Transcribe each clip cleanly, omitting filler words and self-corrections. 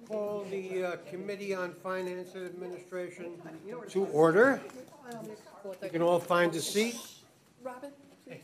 Call the Committee on Finance and Administration to order. You can all find a seat. Robin, please.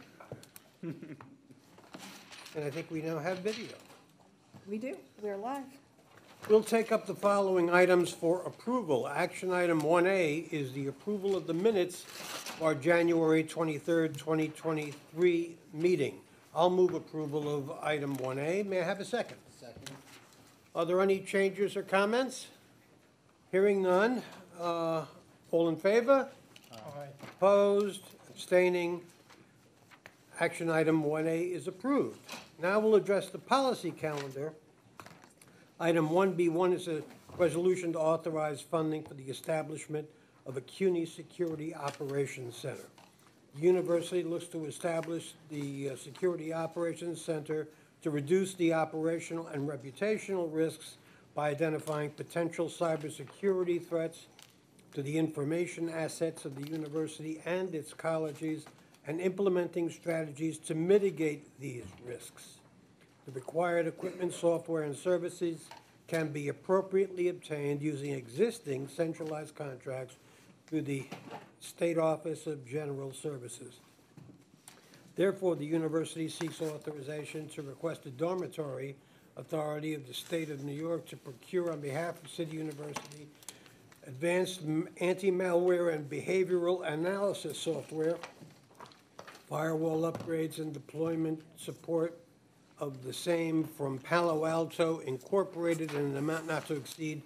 And I think we now have video. We do. We're live. We'll take up the following items for approval. Action item 1A is the approval of the minutes of our January 23rd, 2023 meeting. I'll move approval of item 1A. May I have a second? Second. Are there any changes or comments? Hearing none. All in favor? Aye. Opposed? Abstaining? Action item 1A is approved. Now we'll address the policy calendar. Item 1B1 is a resolution to authorize funding for the establishment of a CUNY Security Operations Center. The university looks to establish the Security Operations Center to reduce the operational and reputational risks by identifying potential cybersecurity threats to the information assets of the university and its colleges and implementing strategies to mitigate these risks. The required equipment, software, and services can be appropriately obtained using existing centralized contracts through the State Office of General Services. Therefore, the university seeks authorization to request a dormitory authority of the State of New York to procure on behalf of City University advanced anti-malware and behavioral analysis software, firewall upgrades and deployment support of the same from Palo Alto Incorporated in an amount not to exceed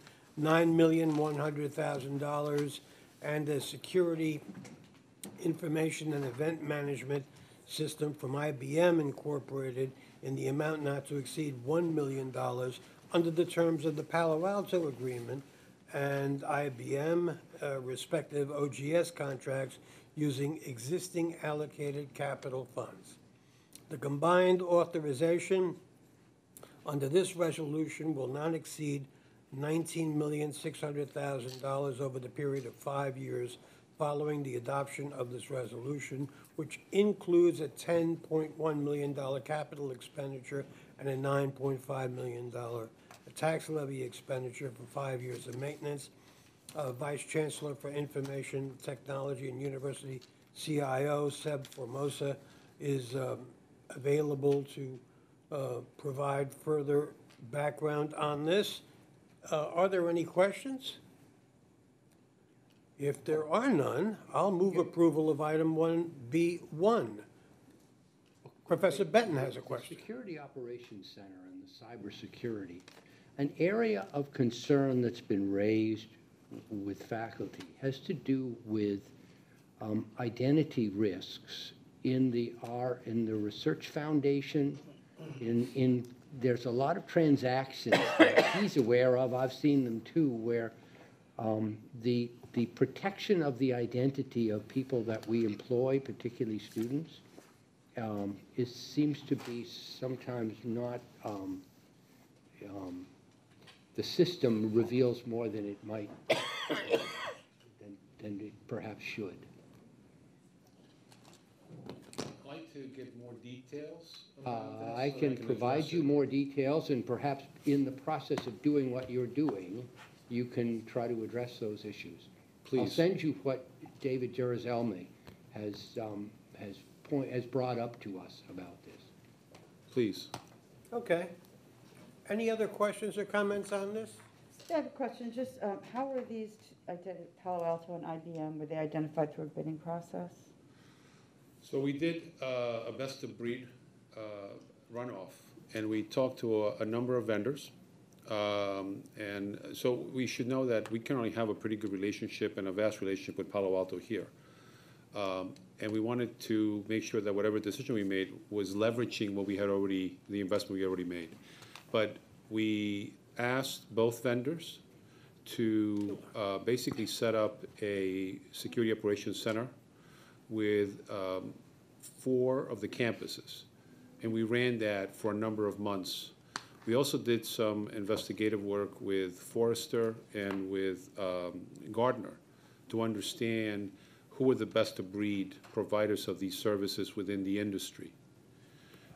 $9,100,000, and a security information and event management system from IBM Incorporated in the amount not to exceed $1 million under the terms of the Palo Alto Agreement and IBM respective OGS contracts using existing allocated capital funds. The combined authorization under this resolution will not exceed $19,600,000 over the period of 5 years following the adoption of this resolution, which includes a $10.1 million capital expenditure and a $9.5 million tax levy expenditure for 5 years of maintenance. Vice Chancellor for Information Technology and University CIO, Seb Formosa, is available to provide further background on this. Are there any questions? If there are none, I'll move approval of item 1B1. Professor Benton has a question. The Security Operations Center and the cybersecurity, an area of concern that's been raised with faculty has to do with identity risks in the research foundation. There's a lot of transactions that he's aware of. I've seen them too, where the protection of the identity of people that we employ, particularly students, seems to be sometimes not. The system reveals more than it might, than it perhaps should. I'd like to get more details about that. I can provide you more details, and perhaps in the process of doing what you're doing, you can try to address those issues. Please. I'll send you what David Jerusalem has brought up to us about this. Please. Okay. Any other questions or comments on this? I have a question. Just how were these Palo Alto and IBM, were they identified through a bidding process? So we did a best of breed runoff, and we talked to a number of vendors. And so we should know that we currently have a pretty good relationship and a vast relationship with Palo Alto here. And we wanted to make sure that whatever decision we made was leveraging what we had already, the investment we already made. But we asked both vendors to basically set up a security operations center with 4 of the campuses. And we ran that for a number of months. We also did some investigative work with Forrester and with Gardner to understand who were the best of breed providers of these services within the industry.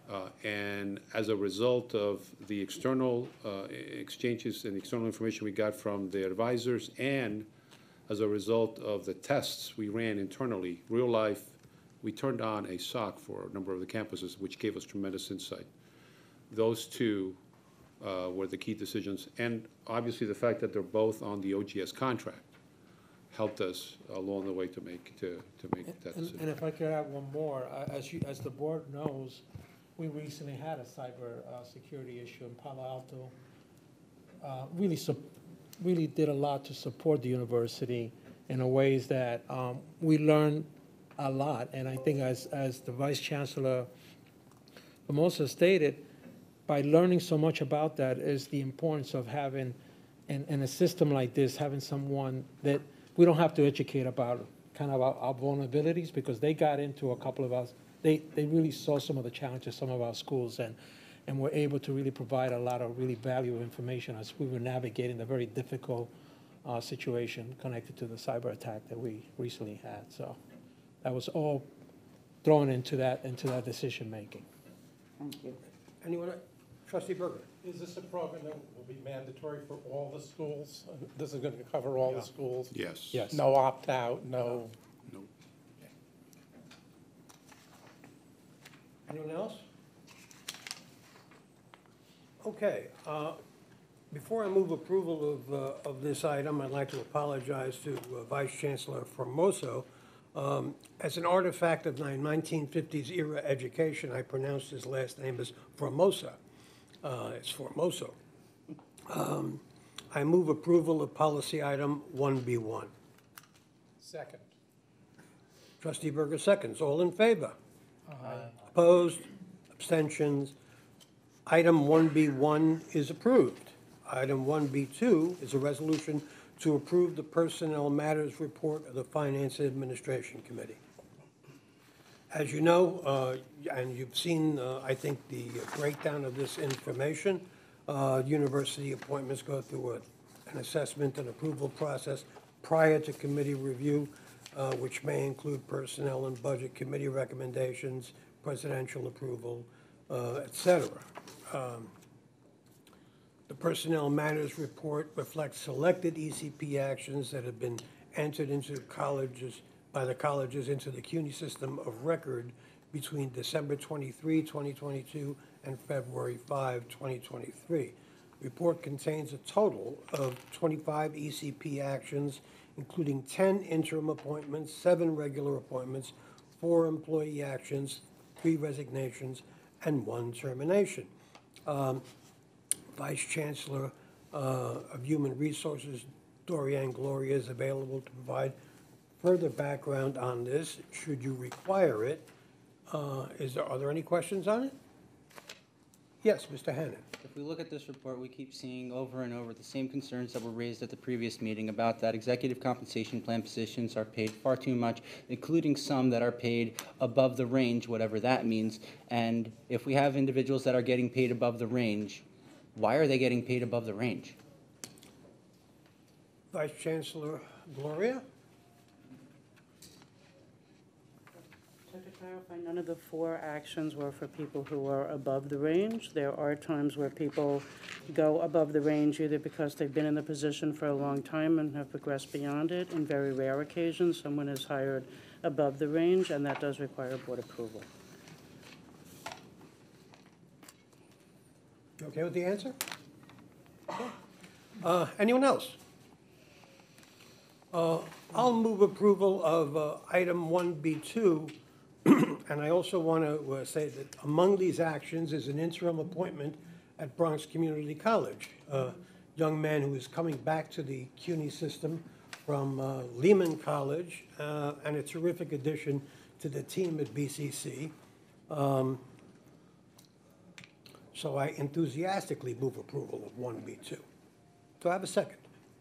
And as a result of the external exchanges and external information we got from the advisors, and as a result of the tests we ran internally, real life, we turned on a SOC for a number of the campuses, which gave us tremendous insight. Those two were the key decisions, and obviously the fact that they're both on the OGS contract helped us along the way to make that decision. And if I could add one more, as the board knows, we recently had a cyber security issue in Palo Alto. Really did a lot to support the university in a ways that we learned a lot. And I think as the Vice Chancellor Formosa stated, by learning so much about that is the importance of having, in a system like this, having someone that we don't have to educate about kind of our vulnerabilities, because they got into a couple of us. They really saw some of the challenges some of our schools, and were able to really provide a lot of really valuable information as we were navigating the very difficult situation connected to the cyber attack that we recently had. So that was all thrown into that decision making. Thank you. Anyone? Trustee Berger? Is this a program that will be mandatory for all the schools? This is going to cover all the schools? Yes. Yes. No opt-out, no? No. Anyone else? Okay, before I move approval of this item, I'd like to apologize to Vice Chancellor Formoso. As an artifact of my 1950s era education, I pronounced his last name as Formosa. It's Formoso. I move approval of policy item 1B1. Second. Trustee Berger seconds. All in favor? Aye. Opposed? Abstentions? Item 1B1 is approved. Item 1B2 is a resolution to approve the Personnel Matters Report of the Finance and Administration Committee. As you know, and you've seen, I think, the breakdown of this information, university appointments go through an assessment and approval process prior to committee review, which may include personnel and budget committee recommendations, presidential approval, et cetera. The Personnel Matters Report reflects selected ECP actions that have been entered into colleges, by the colleges into the CUNY system of record between December 23, 2022 and February 5, 2023. Report contains a total of 25 ECP actions, including 10 interim appointments, 7 regular appointments, 4 employee actions, 3 resignations, and 1 termination. Vice Chancellor of Human Resources, Dorianne Gloria, is available to provide further background on this, should you require it. Are there any questions on it? Yes, Mr. Hannan. If we look at this report, we keep seeing over and over the same concerns that were raised at the previous meeting about that executive compensation plan positions are paid far too much, including some that are paid above the range, whatever that means. And if we have individuals that are getting paid above the range, why are they getting paid above the range? Vice Chancellor Gloria? So to clarify, none of the 4 actions were for people who are above the range. There are times where people go above the range either because they've been in the position for a long time and have progressed beyond it. In very rare occasions, someone is hired above the range, and that does require board approval. You okay with the answer? Okay. Anyone else? I'll move approval of item 1B2, and I also want to say that among these actions is an interim appointment at Bronx Community College. A young man who is coming back to the CUNY system from Lehman College, and a terrific addition to the team at BCC. So I enthusiastically move approval of 1B2. Do I have a second?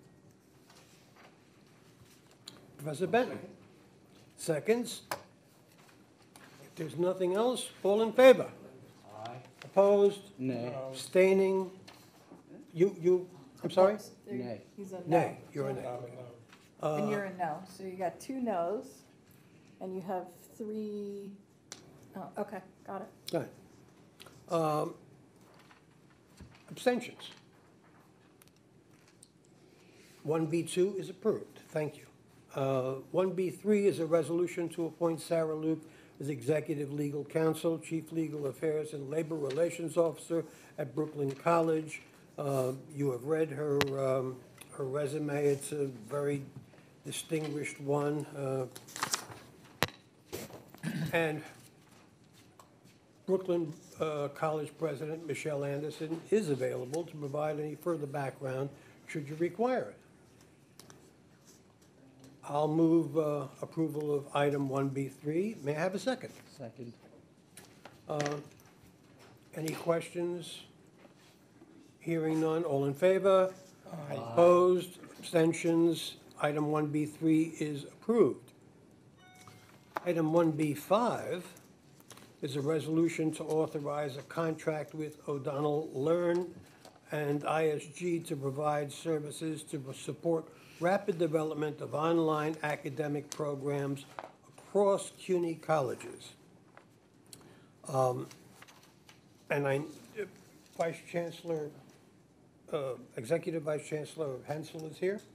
Professor Benton? Seconds? If there's nothing else, all in favor? Aye. Opposed? Nay. Abstaining? I'm sorry? Nay. He's a no. Nay, you're a nay. And you're a no. So you got 2 no's, and you have 3, oh, okay, got it. Go ahead. Abstentions? 1B2 is approved. Thank you. 1B3 is a resolution to appoint Sarah Luke as Executive Legal Counsel, Chief Legal Affairs and Labor Relations Officer at Brooklyn College. You have read her resume. It's a very distinguished one. And Brooklyn College President Michelle Anderson is available to provide any further background should you require it. I'll move approval of item 1B3. May I have a second? Second. Any questions? Hearing none, all in favor? Aye. Opposed, abstentions, item 1B3 is approved. Item 1B5 is a resolution to authorize a contract with O'Donnell Learn and ISG to provide services to support rapid development of online academic programs across CUNY colleges. And Vice Chancellor, Executive Vice Chancellor Hensel is here.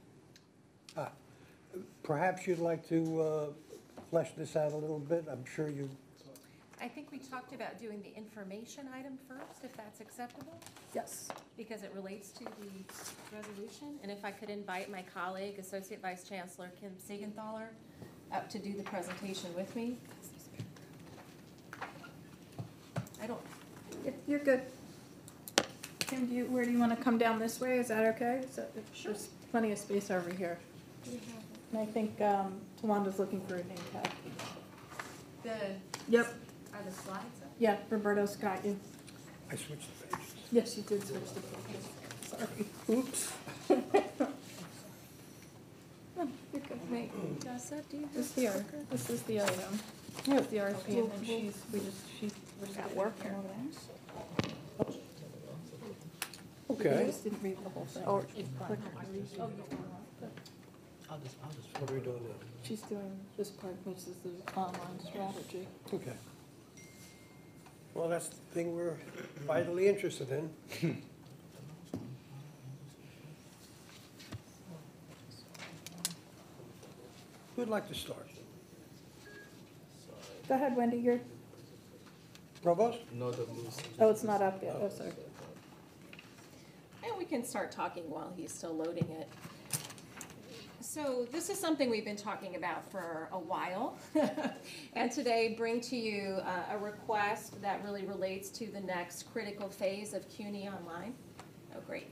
Perhaps you'd like to flesh this out a little bit. I'm sure you. I think we talked about doing the information item first, if that's acceptable, Yes. because it relates to the resolution. And if I could invite my colleague, Associate Vice Chancellor Kim Siegenthaler, up to do the presentation with me. I don't, You're good. Kim, where do you want to come down this way? Is that okay? Sure. There's plenty of space over here. And I think Tawanda's looking for a name tag. Yep. are the slides up? Yeah, Roberto's got you. I switched the pages. Yes, you did switch the pages. Sorry. Oops. Oh, you're good. Wait, Jessa, do you have this here. This is the item. Yeah. The RFP, and then we're at work here. You Okay. just didn't read the whole thing. Or click on read. What are we doing now? She's doing this part, which is the online strategy. Okay. Well, that's the thing we're vitally interested in. Who'd like to start? Go ahead, Wendy, you're, Provost? oh, it's not up yet, oh, sorry. And we can start talking while he's still loading it. So this is something we've been talking about for a while. And today bring to you a request that really relates to the next critical phase of CUNY Online. Oh, great.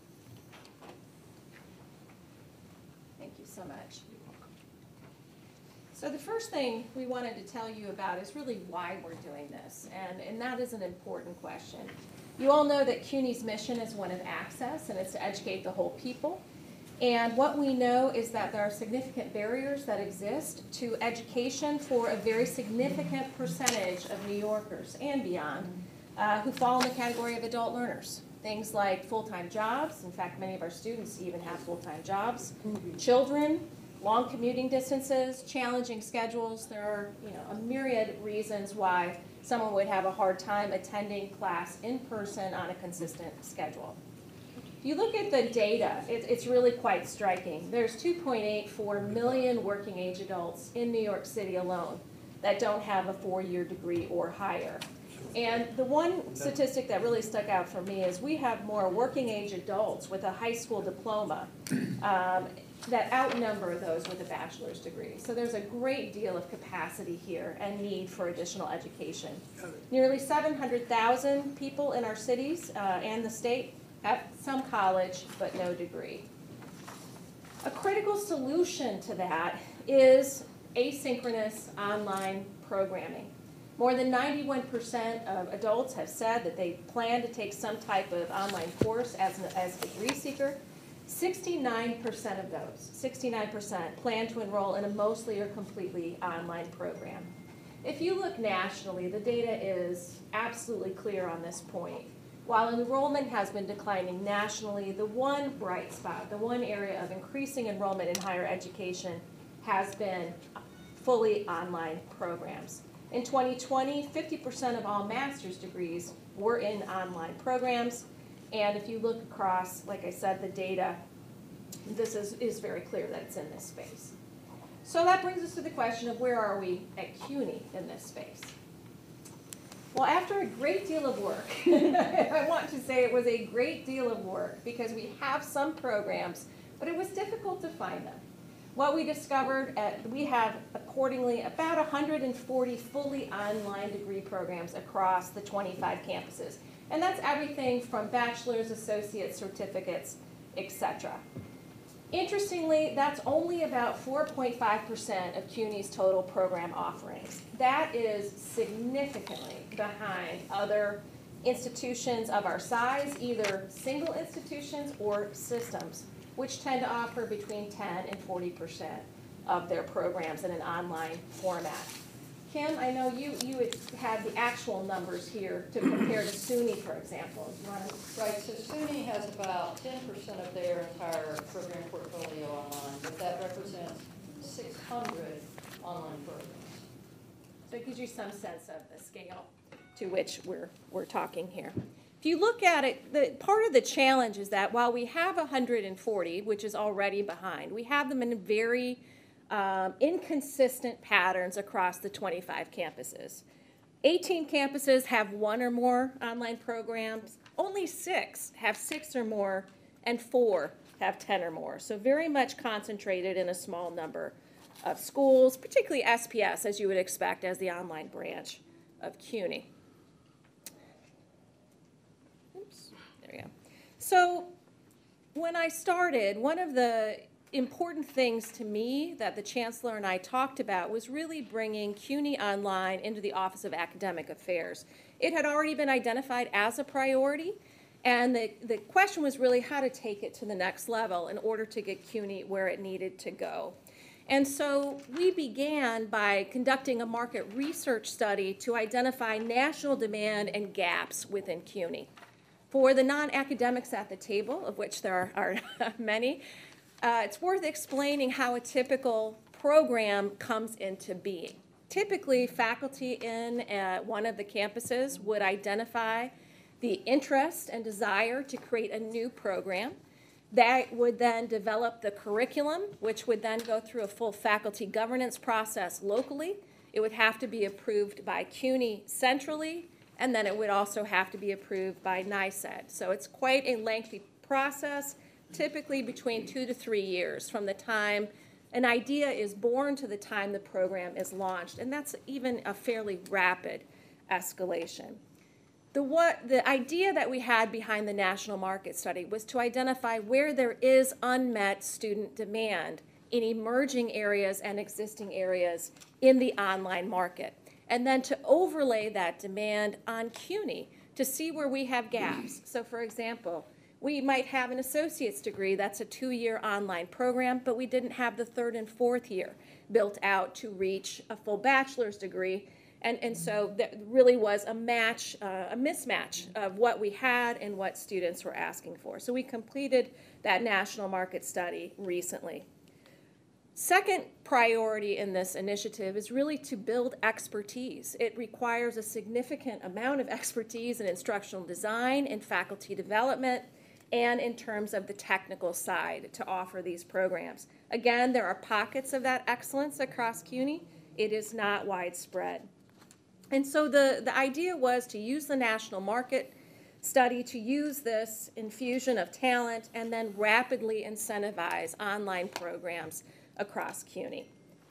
Thank you so much. So the first thing we wanted to tell you about is really why we're doing this, and that is an important question. You all know that CUNY's mission is one of access, and it's to educate the whole people. And what we know is that there are significant barriers that exist to education for a very significant percentage of New Yorkers and beyond who fall in the category of adult learners. Things like full-time jobs. In fact, many of our students even have full-time jobs. Children, long commuting distances, challenging schedules. There are, a myriad reasons why someone would have a hard time attending class in person on a consistent schedule. If you look at the data, it's really quite striking. There's 2.84 million working age adults in New York City alone that don't have a 4-year degree or higher. And the one statistic that really stuck out for me is we have more working age adults with a high school diploma that outnumber those with a bachelor's degree. So there's a great deal of capacity here and need for additional education. Nearly 700,000 people in our cities and the state have some college but no degree. A critical solution to that is asynchronous online programming. More than 91% of adults have said that they plan to take some type of online course as a degree seeker. 69% of those, 69% plan to enroll in a mostly or completely online program. If you look nationally, the data is absolutely clear on this point. While enrollment has been declining nationally, the one bright spot, the one area of increasing enrollment in higher education has been fully online programs. In 2020, 50% of all master's degrees were in online programs. And if you look across, like I said, the data, this is very clear that it's in this space. So that brings us to the question of where are we at CUNY in this space? Well, after a great deal of work, I want to say it was a great deal of work because we have some programs, but it was difficult to find them. What we discovered, we have accordingly about 140 fully online degree programs across the 25 campuses. And that's everything from bachelor's, associate certificates, etc. Interestingly, that's only about 4.5% of CUNY's total program offerings. That is significantly behind other institutions of our size, either single institutions or systems, which tend to offer between 10 and 40% of their programs in an online format. Kim, I know you had the actual numbers here to compare to SUNY, for example. You want to... Right, so SUNY has about 10% of their entire program portfolio online, but that represents 600 online programs. So it gives you some sense of the scale to which we're talking here. If you look at it, part of the challenge is that while we have 140, which is already behind, we have them in very inconsistent patterns across the 25 campuses. 18 campuses have one or more online programs. Only 6 have 6 or more, and 4 have 10 or more. So very much concentrated in a small number of schools, particularly SPS, as you would expect, as the online branch of CUNY. Oops, there we go. So when I started, one of the important things to me that the Chancellor and I talked about was really bringing CUNY Online into the Office of Academic Affairs. It had already been identified as a priority, and the question was really how to take it to the next level in order to get CUNY where it needed to go. And so we began by conducting a market research study to identify national demand and gaps within CUNY. For the non-academics at the table, of which there are many, it's worth explaining how a typical program comes into being. Typically, faculty in one of the campuses would identify the interest and desire to create a new program. That would then develop the curriculum, which would then go through a full faculty governance process locally. It would have to be approved by CUNY centrally, and then it would also have to be approved by NICED. So it's quite a lengthy process, typically between 2 to 3 years from the time an idea is born to the time the program is launched, and that's even a fairly rapid escalation. The idea that we had behind the national market study was to identify where there is unmet student demand in emerging areas and existing areas in the online market, and then to overlay that demand on CUNY to see where we have gaps. So for example, we might have an associate's degree that's a 2-year online program, but we didn't have the 3rd and 4th year built out to reach a full bachelor's degree. And so that really was a mismatch of what we had and what students were asking for. So we completed that national market study recently. Second priority in this initiative is really to build expertise. It requires a significant amount of expertise in instructional design and faculty development, and in terms of the technical side to offer these programs. Again, there are pockets of that excellence across CUNY. It is not widespread. And so the idea was to use the national market study to use this infusion of talent and then rapidly incentivize online programs across CUNY.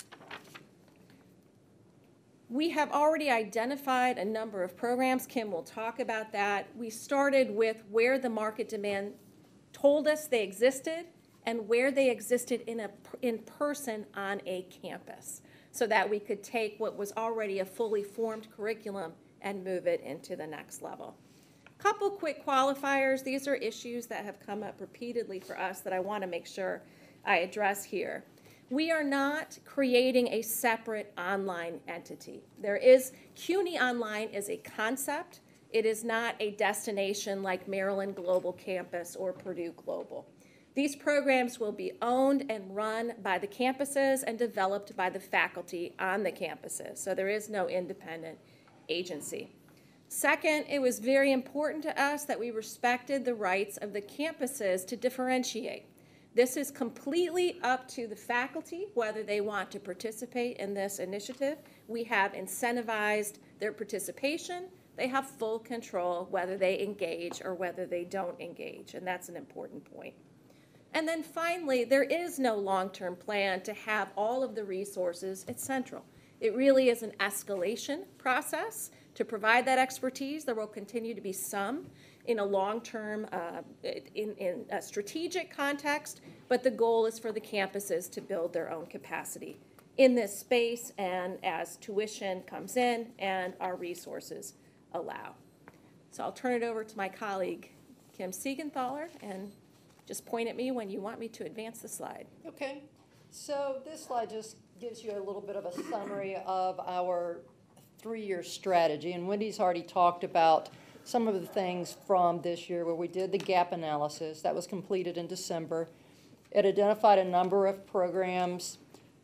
We have already identified a number of programs. Kim will talk about that. We started with where the market demand told us they existed and where they existed in person on a campus, so that we could take what was already a fully formed curriculum and move it into the next level. Couple quick qualifiers. These are issues that have come up repeatedly for us that I want to make sure I address here. We are not creating a separate online entity. CUNY Online is a concept. It is not a destination like Maryland Global Campus or Purdue Global. These programs will be owned and run by the campuses and developed by the faculty on the campuses. So there is no independent agency. Second, it was very important to us that we respected the rights of the campuses to differentiate. This is completely up to the faculty whether they want to participate in this initiative. We have incentivized their participation. They have full control whether they engage or whether they don't engage, and that's an important point. And then finally, there is no long-term plan to have all of the resources at Central. It really is an escalation process to provide that expertise. There will continue to be some in a long-term, in a strategic context, but the goal is for the campuses to build their own capacity in this space and as tuition comes in and our resources allow. So I'll turn it over to my colleague, Kim Siegenthaler, and just point at me when you want me to advance the slide. Okay, so this slide just gives you a little bit of a summary of our three-year strategy, and Wendy's already talked about some of the things from this year where we did the gap analysis. That was completed in December. It identified a number of programs.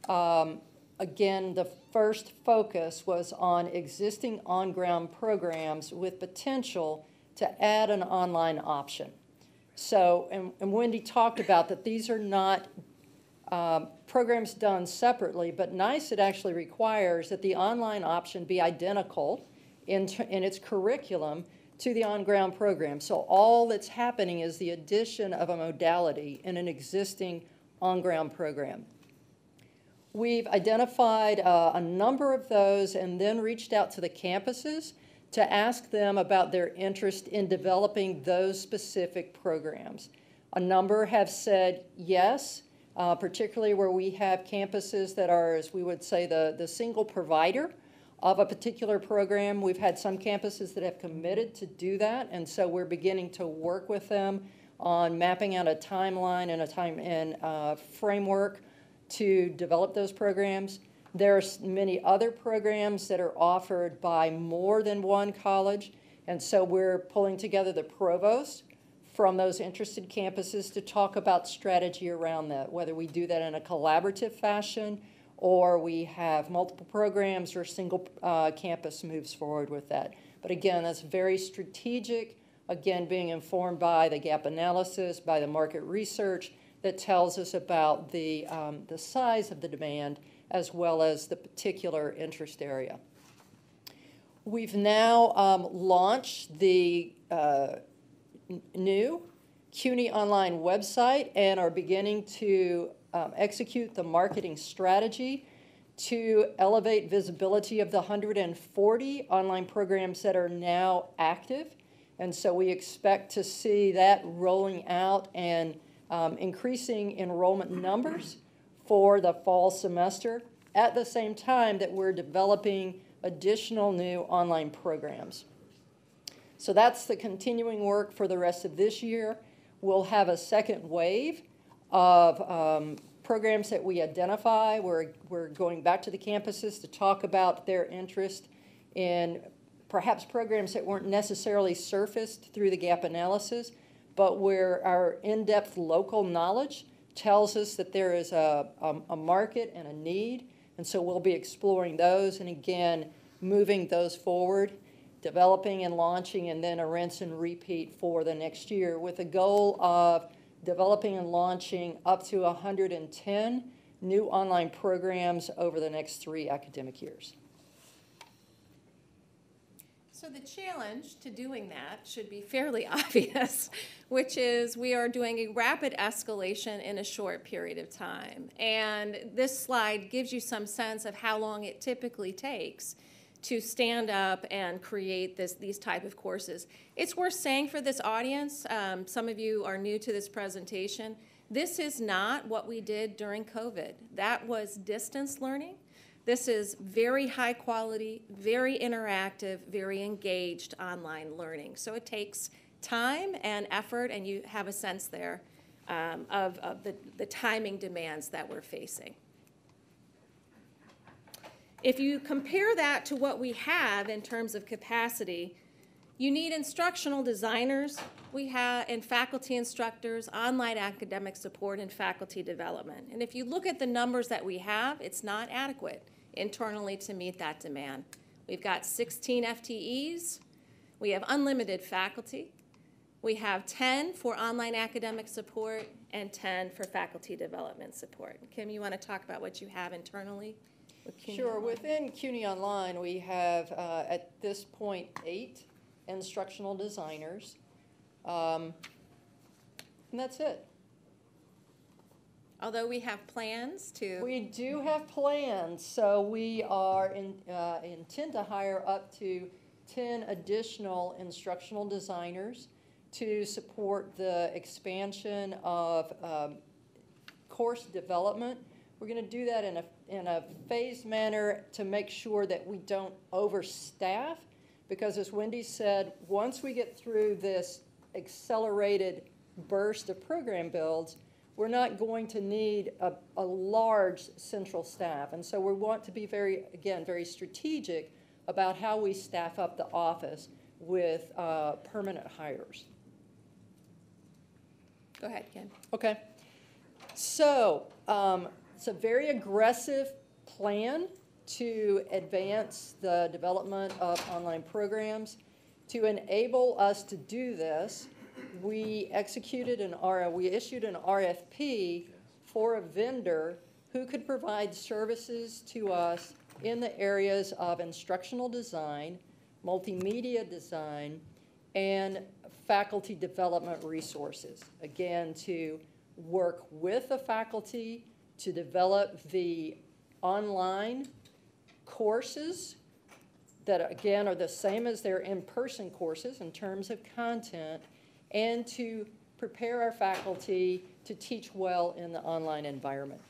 Again, the first focus was on existing on-ground programs with potential to add an online option. So, and Wendy talked about that these are not programs done separately, but NICE, it actually requires that the online option be identical in its curriculum to the on-ground program. So all that's happening is the addition of a modality in an existing on-ground program. We've identified a number of those and then reached out to the campuses to ask them about their interest in developing those specific programs. A number have said yes, particularly where we have campuses that are, as we would say, the single provider of a particular program. We've had some campuses that have committed to do that, and so we're beginning to work with them on mapping out a timeline and a framework to develop those programs. There are many other programs that are offered by more than one college, and so we're pulling together the provost from those interested campuses to talk about strategy around that, whether we do that in a collaborative fashion or we have multiple programs or single campus moves forward with that. But again, that's very strategic, again, being informed by the gap analysis, by the market research that tells us about the size of the demand as well as the particular interest area. We've now launched the new CUNY online website and are beginning to execute the marketing strategy to elevate visibility of the 140 online programs that are now active. And so we expect to see that rolling out and increasing enrollment numbers for the fall semester at the same time that we're developing additional new online programs. So that's the continuing work for the rest of this year. We'll have a second wave of programs that we identify. We're going back to the campuses to talk about their interest in perhaps programs that weren't necessarily surfaced through the gap analysis, but where our in-depth local knowledge tells us that there is a market and a need. And so we'll be exploring those and again, moving those forward, developing and launching, and then a rinse and repeat for the next year with a goal of developing and launching up to 110 new online programs over the next 3 academic years. So the challenge to doing that should be fairly obvious, which is we are doing a rapid escalation in a short period of time. And this slide gives you some sense of how long it typically takes to stand up and create these type of courses. It's worth saying for this audience, some of you are new to this presentation, this is not what we did during COVID. That was distance learning. This is very high quality, very interactive, very engaged online learning. So it takes time and effort, and you have a sense there of the timing demands that we're facing. If you compare that to what we have in terms of capacity, you need instructional designers, and faculty instructors, online academic support, and faculty development. And if you look at the numbers that we have, it's not adequate internally to meet that demand. We've got 16 FTEs. We have unlimited faculty. We have 10 for online academic support and 10 for faculty development support. Kim, you want to talk about what you have internally with CUNY Sure, Online? within CUNY Online, we have, at this point, 8 instructional designers. And that's it. Although we have plans to. We do have plans, so we are intend to hire up to 10 additional instructional designers to support the expansion of course development. We're going to do that in a phased manner to make sure that we don't overstaff, because as Wendy said, once we get through this accelerated burst of program builds, we're not going to need a large central staff. And so we want to be very strategic about how we staff up the office with permanent hires. Go ahead, Kim. Okay. So it's a very aggressive plan to advance the development of online programs. To enable us to do this, we issued an RFP for a vendor who could provide services to us in the areas of instructional design, multimedia design, and faculty development resources. Again, to work with the faculty to develop the online courses that, again, are the same as their in-person courses in terms of content, and to prepare our faculty to teach well in the online environment.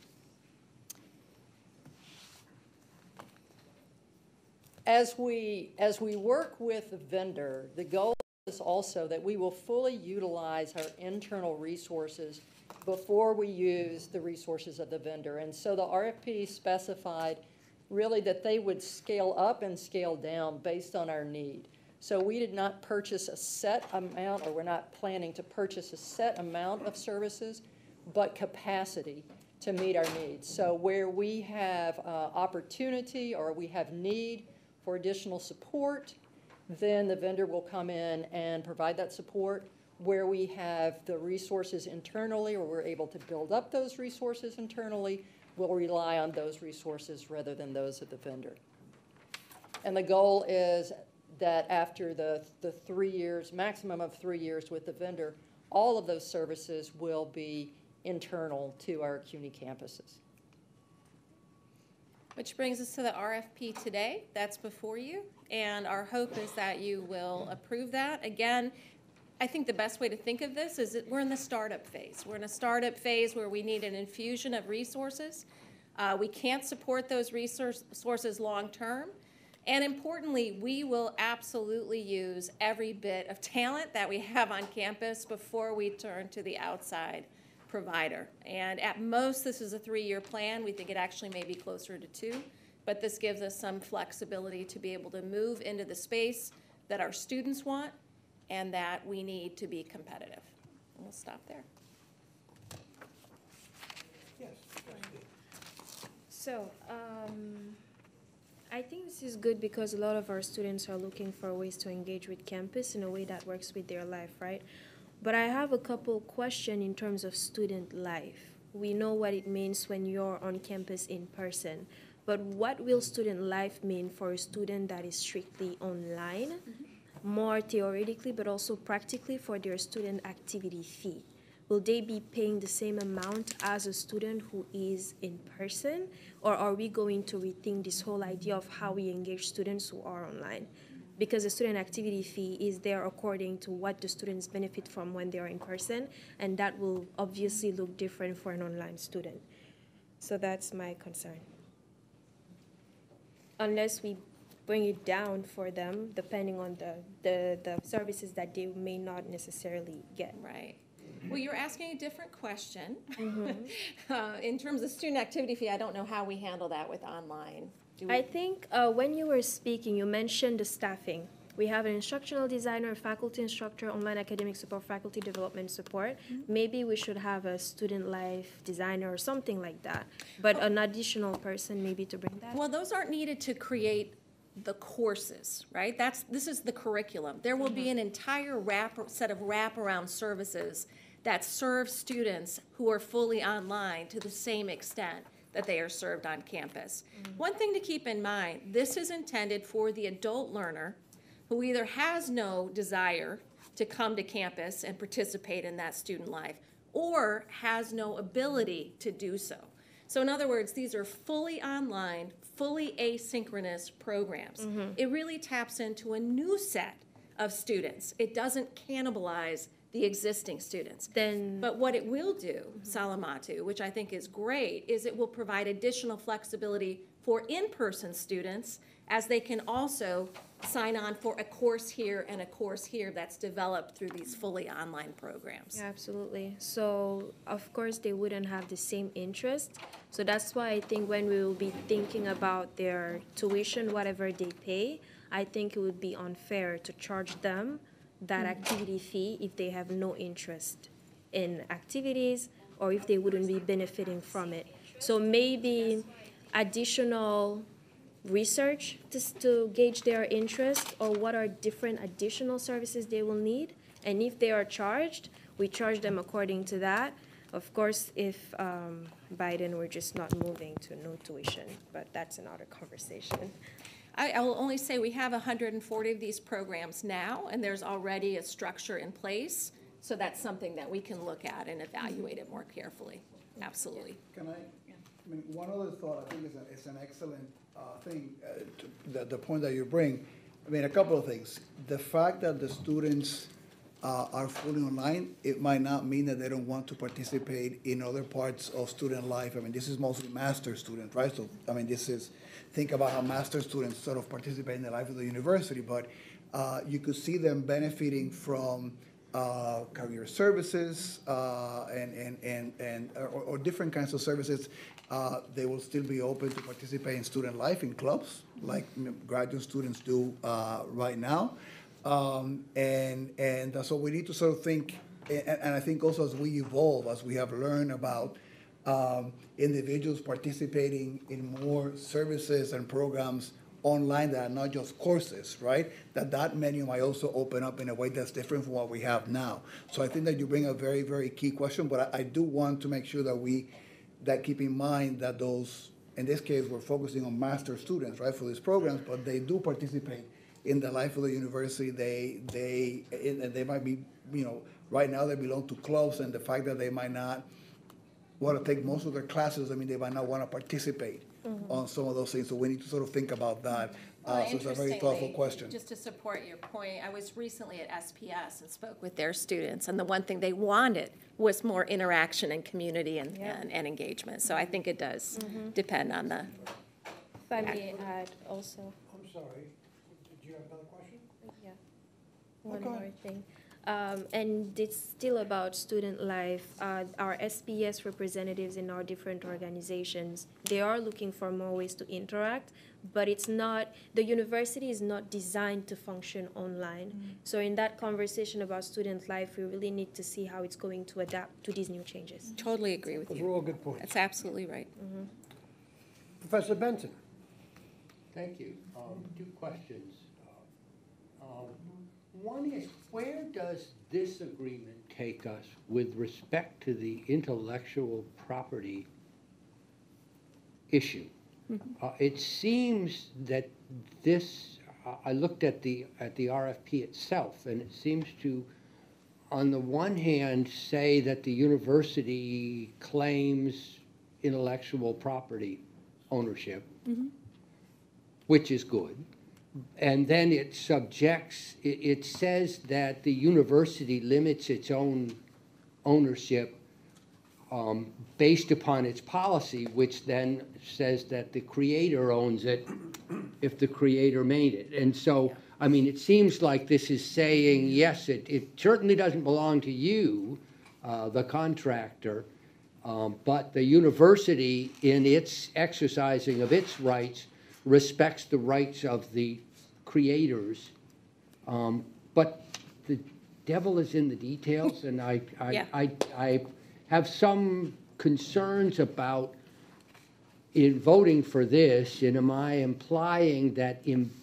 As we work with the vendor, the goal is also that we will fully utilize our internal resources before we use the resources of the vendor. And so the RFP specified really that they would scale up and scale down based on our need. So we did not purchase a set amount, or we're not planning to purchase a set amount of services, but capacity to meet our needs. So where we have opportunity or we have need for additional support, then the vendor will come in and provide that support. Where we have the resources internally, or we're able to build up those resources internally, we'll rely on those resources rather than those of the vendor. And the goal is that after the 3 years, maximum of 3 years with the vendor, all of those services will be internal to our CUNY campuses. Which brings us to the RFP today. That's before you. And our hope is that you will approve that. Again, I think the best way to think of this is that we're in the startup phase. We're in a startup phase where we need an infusion of resources. We can't support those resources long term. And importantly, we will absolutely use every bit of talent that we have on campus before we turn to the outside provider. And at most, this is a 3-year plan. We think it actually may be closer to 2. But this gives us some flexibility to be able to move into the space that our students want and that we need to be competitive. And we'll stop there. Yes, trustee. So, I think this is good because a lot of our students are looking for ways to engage with campus in a way that works with their life, right? But I have a couple questions in terms of student life. We know what it means when you're on campus in person, but what will student life mean for a student that is strictly online? More theoretically, but also practically for their student activity fee. Will they be paying the same amount as a student who is in person? Or are we going to rethink this whole idea of how we engage students who are online? Because the student activity fee is there according to what the students benefit from when they are in person, and that will obviously look different for an online student. So that's my concern. Unless we bring it down for them, depending on the services that they may not necessarily get. Right. Well, you're asking a different question. In terms of student activity fee, I don't know how we handle that with online. I think when you were speaking, you mentioned the staffing. We have an instructional designer, faculty instructor, online academic support, faculty development support. Maybe we should have a student life designer or something like that, but an additional person maybe to bring that. Well, those aren't needed to create the courses, right? This is the curriculum. There will be an entire set of wraparound services that serve students who are fully online to the same extent that they are served on campus. One thing to keep in mind, this is intended for the adult learner who either has no desire to come to campus and participate in that student life or has no ability to do so. So in other words, these are fully online, fully asynchronous programs. It really taps into a new set of students. It doesn't cannibalize the existing students. But what it will do, Salamatu, which I think is great, is it will provide additional flexibility for in-person students as they can also sign on for a course here and a course here that's developed through these fully online programs. Absolutely. So, of course, they wouldn't have the same interest. So that's why I think when we will be thinking about their tuition, whatever they pay, I think it would be unfair to charge them that activity fee if they have no interest in activities or if they wouldn't be benefiting from it. So maybe additional research to gauge their interest or what are different additional services they will need. And if they are charged, we charge them according to that. Of course, if Biden were just not moving to no tuition, but that's another conversation. I will only say we have 140 of these programs now, and there's already a structure in place. So that's something that we can look at and evaluate it more carefully. Absolutely. Can I mean, one other thought I think is an excellent thing, the point that you bring. I mean, a couple of things. The fact that the students are fully online, it might not mean that they don't want to participate in other parts of student life. I mean, this is mostly master students, right? So, I mean, think about how master students sort of participate in the life of the university, but you could see them benefiting from career services or different kinds of services. They will still be open to participate in student life in clubs, like graduate students do right now. So we need to sort of think, and I think also as we evolve, as we have learned about individuals participating in more services and programs online that are not just courses, right? That menu might also open up in a way that's different from what we have now. So I think that you bring a very, very key question, but I do want to make sure that keep in mind that those, in this case, we're focusing on master students, right, for these programs, but they do participate in the life of the university. They might be, right now they belong to clubs, and the fact that they might not want to take most of their classes, I mean, they might not want to participate on some of those things. So we need to sort of think about that. So it's a very thoughtful question. Just to support your point, I was recently at SPS and spoke with their students, and the one thing they wanted was more interaction and community and engagement. So I think it does depend on the. If I may add also. I'm sorry, did you have another question? Yeah, one more thing. And it's still about student life. Our SPS representatives in our different organizations, they are looking for more ways to interact, but the university is not designed to function online. So in that conversation about student life, we really need to see how it's going to adapt to these new changes. Totally agree with you. Those are all good points. That's absolutely right. Professor Benson. Thank you. Two questions. One is, where does this agreement take us with respect to the intellectual property issue? It seems that I looked at the RFP itself, and it seems to, on the one hand, say that the university claims intellectual property ownership, which is good. And then it says that the university limits its own ownership based upon its policy, which then says that the creator owns it if the creator made it. And so, I mean, it seems like this is saying, yes, it certainly doesn't belong to you, the contractor, but the university, in its exercising of its rights, respects the rights of the creators, but the devil is in the details, and I have some concerns about, in voting for this, and am I implying that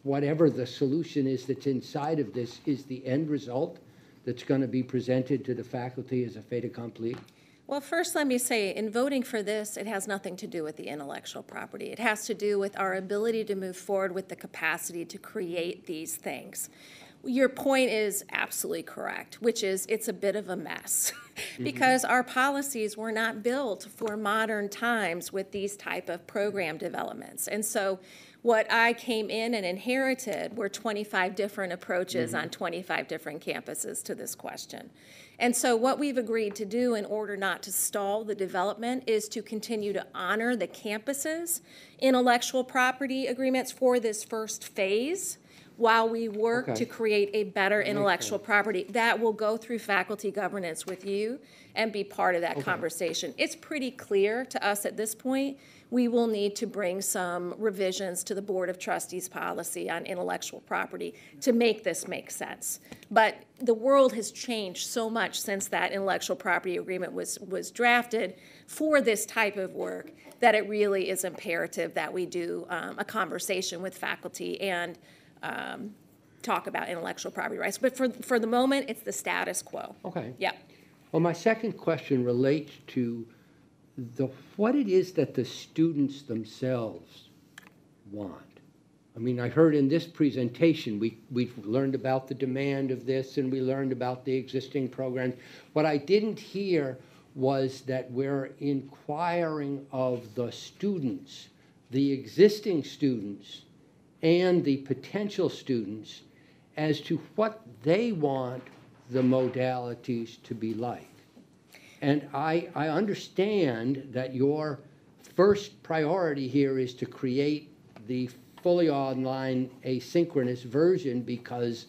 whatever the solution is that's inside of this is the end result that's going to be presented to the faculty as a fait accompli? Well, first, let me say, in voting for this, it has nothing to do with the intellectual property. It has to do with our ability to move forward with the capacity to create these things. Your point is absolutely correct, which is it's a bit of a mess because our policies were not built for modern times with these type of program developments. And so what I came in and inherited were 25 different approaches on 25 different campuses to this question. And so what we've agreed to do in order not to stall the development is to continue to honor the campus's intellectual property agreements for this first phase while we work to create a better intellectual property. That will go through faculty governance with you and be part of that conversation. It's pretty clear to us at this point, we will need to bring some revisions to the Board of Trustees policy on intellectual property to make this make sense. But the world has changed so much since that intellectual property agreement was drafted for this type of work that it really is imperative that we do a conversation with faculty and talk about intellectual property rights. But for the moment, it's the status quo. Okay. Yeah. Well, my second question relates to what it is that the students themselves want. I mean, I heard in this presentation, we've learned about the demand of this and we learned about the existing programs. What I didn't hear was that we're inquiring of the students, the existing students, and the potential students as to what they want the modalities to be like. And I understand that your first priority here is to create the fully online asynchronous version because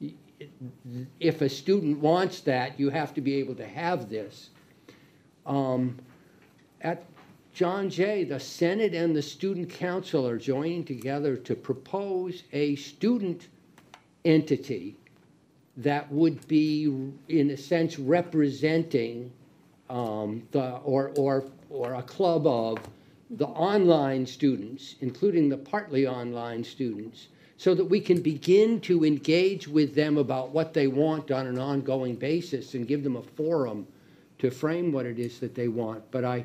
if a student wants that, you have to be able to have this. At John Jay, the Senate and the Student Council are joining together to propose a student entity that would be, in a sense, representing or a club of the online students, including the partly online students, so that we can begin to engage with them about what they want on an ongoing basis and give them a forum to frame what it is that they want. But I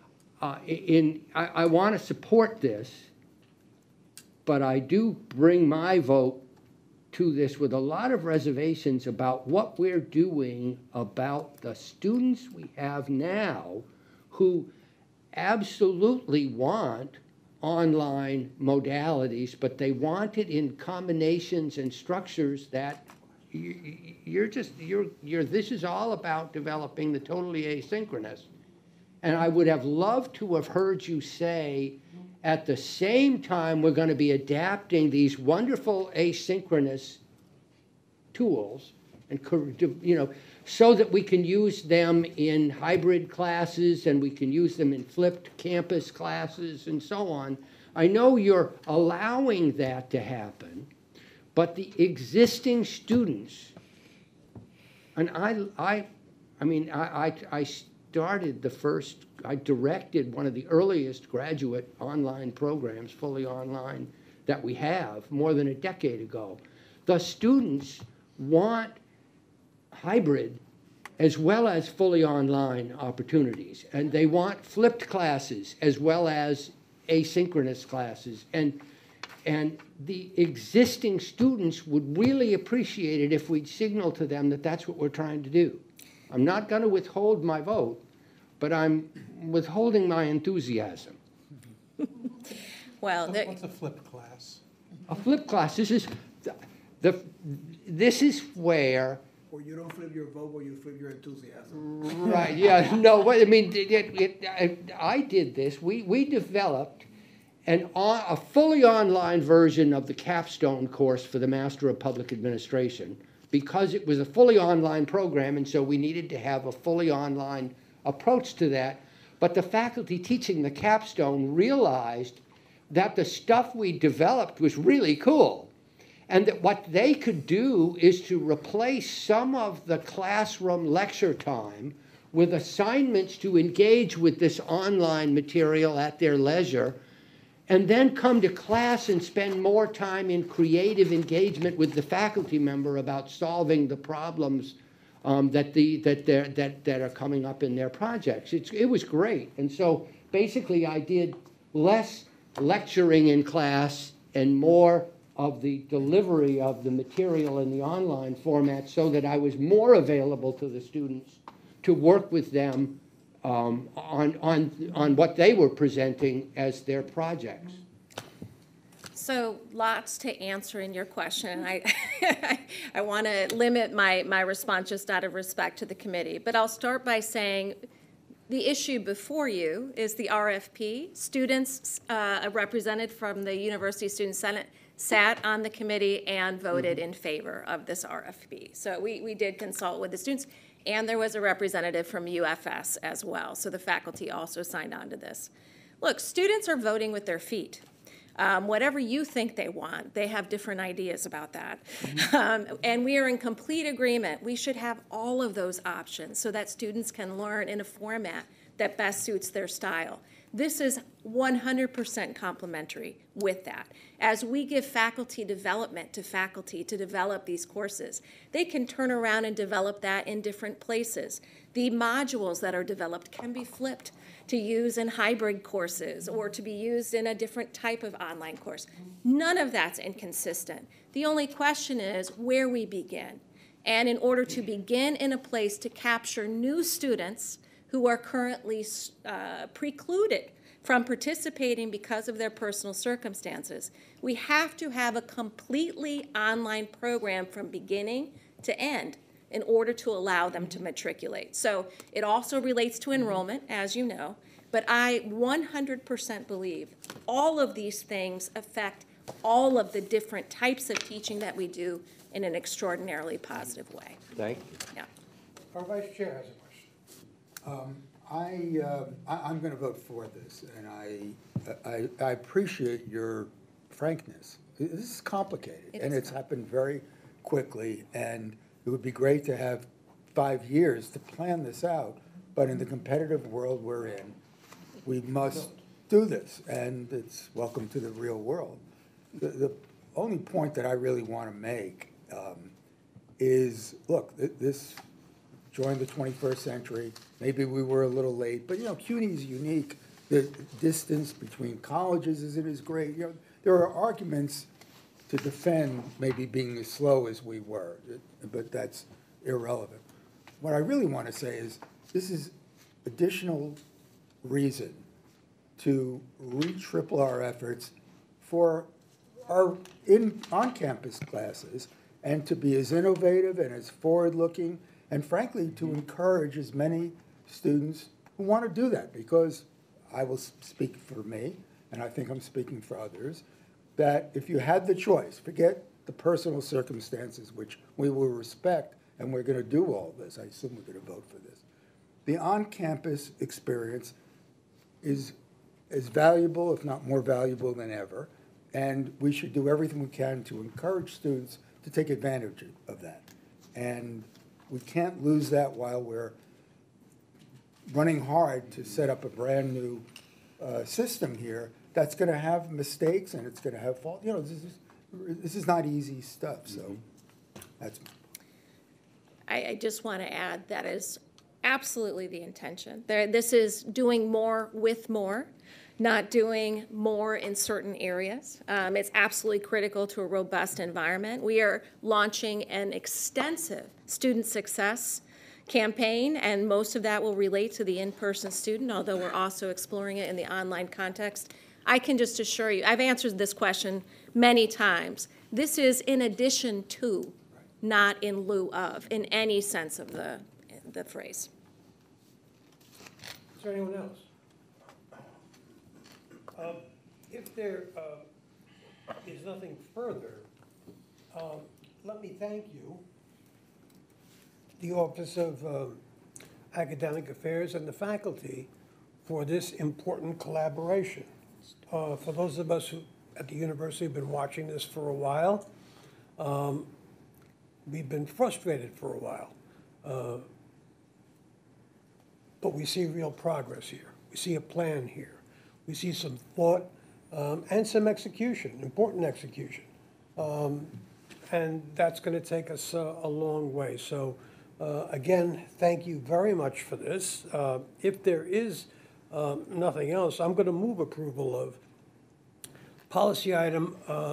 want to support this, but I do bring my vote to this with a lot of reservations about what we're doing about the students we have now who absolutely want online modalities, but they want it in combinations and structures that this is all about developing the totally asynchronous. And I would have loved to have heard you say, at the same time, we're going to be adapting these wonderful asynchronous tools, and so that we can use them in hybrid classes and we can use them in flipped campus classes and so on. I know you're allowing that to happen, but the existing students, and I directed one of the earliest graduate online programs, fully online, that we have more than a decade ago. The students want hybrid as well as fully online opportunities, and they want flipped classes as well as asynchronous classes. And the existing students would really appreciate it if we'd signal to them that that's what we're trying to do. I'm not going to withhold my vote, but I'm withholding my enthusiasm. Well, What's a flipped class? A flipped class, this is where... Or you don't flip your vote, or you flip your enthusiasm. Right, yeah, no, I mean, I did this. We developed a fully online version of the capstone course for the Master of Public Administration because it was a fully online program, and so we needed to have a fully online approach to that. But the faculty teaching the capstone realized that the stuff we developed was really cool, and that what they could do is to replace some of the classroom lecture time with assignments to engage with this online material at their leisure. and then come to class and spend more time in creative engagement with the faculty member about solving the problems that are coming up in their projects. It was great. And so basically I did less lecturing in class and more of the delivery of the material in the online format so that I was more available to the students to work with them on what they were presenting as their projects. So lots to answer in your question. I want to limit my response just out of respect to the committee. But I'll start by saying the issue before you is the RFP. Students represented from the University Student Senate sat on the committee and voted in favor of this RFP. So we did consult with the students, and there was a representative from UFS as well. So the faculty also signed on to this. Look, students are voting with their feet. Whatever you think they want, they have different ideas about that. And we are in complete agreement. We should have all of those options so that students can learn in a format that best suits their style. This is 100% complementary with that. As we give faculty development to faculty to develop these courses, they can turn around and develop that in different places. The modules that are developed can be flipped to use in hybrid courses or to be used in a different type of online course. None of that's inconsistent. The only question is where we begin. And in order to begin in a place to capture new students who are currently precluded from participating because of their personal circumstances, we have to have a completely online program from beginning to end in order to allow them to matriculate. So it also relates to enrollment, as you know, but I 100% believe all of these things affect all of the different types of teaching that we do in an extraordinarily positive way. Thank you. Yeah. Our vice chair has a question. I'm going to vote for this, and I appreciate your frankness. This is complicated, and it's happened very quickly, and it would be great to have 5 years to plan this out, but in the competitive world we're in, we must do this, and it's welcome to the real world. The only point that I really want to make is, look, this joined the 21st century. Maybe we were a little late, but, CUNY is unique. The distance between colleges isn't as great. There are arguments to defend maybe being as slow as we were, but that's irrelevant. What I really want to say is this is additional reason to re-triple our efforts for our on-campus classes and to be as innovative and as forward-looking and, frankly, to encourage as many students who want to do that, because I will speak for me, and I think I'm speaking for others, that if you had the choice, forget the personal circumstances, which we will respect, and we're going to do all this. I assume we're going to vote for this. The on-campus experience is as valuable, if not more valuable than ever, and we should do everything we can to encourage students to take advantage of that. And we can't lose that while we're running hard to set up a brand new system here that's going to have mistakes and it's going to have fault. This is not easy stuff. So that's. I just want to add that is absolutely the intention. This is doing more with more, not doing more in certain areas. It's absolutely critical to a robust environment. We are launching an extensive student success campaign, and most of that will relate to the in-person student, although we're also exploring it in the online context. I can just assure you, I've answered this question many times. This is in addition to, not in lieu of, in any sense of the phrase. Is there anyone else? If there is nothing further, let me thank you, the Office of Academic Affairs and the faculty, for this important collaboration. For those of us who at the university have been watching this for a while, we've been frustrated for a while. But we see real progress here. We see a plan here. We see some thought and some execution, important execution. And that's going to take us a long way. So again, thank you very much for this. If there is nothing else, I'm going to move approval of policy item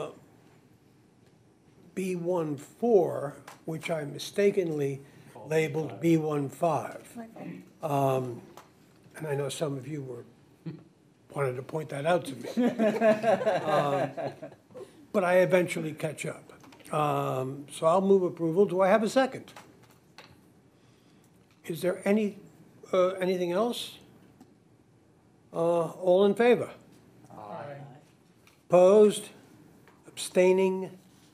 B14, which I mistakenly labeled B15. And I know some of you wanted to point that out to me. But I eventually catch up. So I'll move approval. Do I have a second? Is there anything else? All in favor? Aye. Opposed? Abstaining?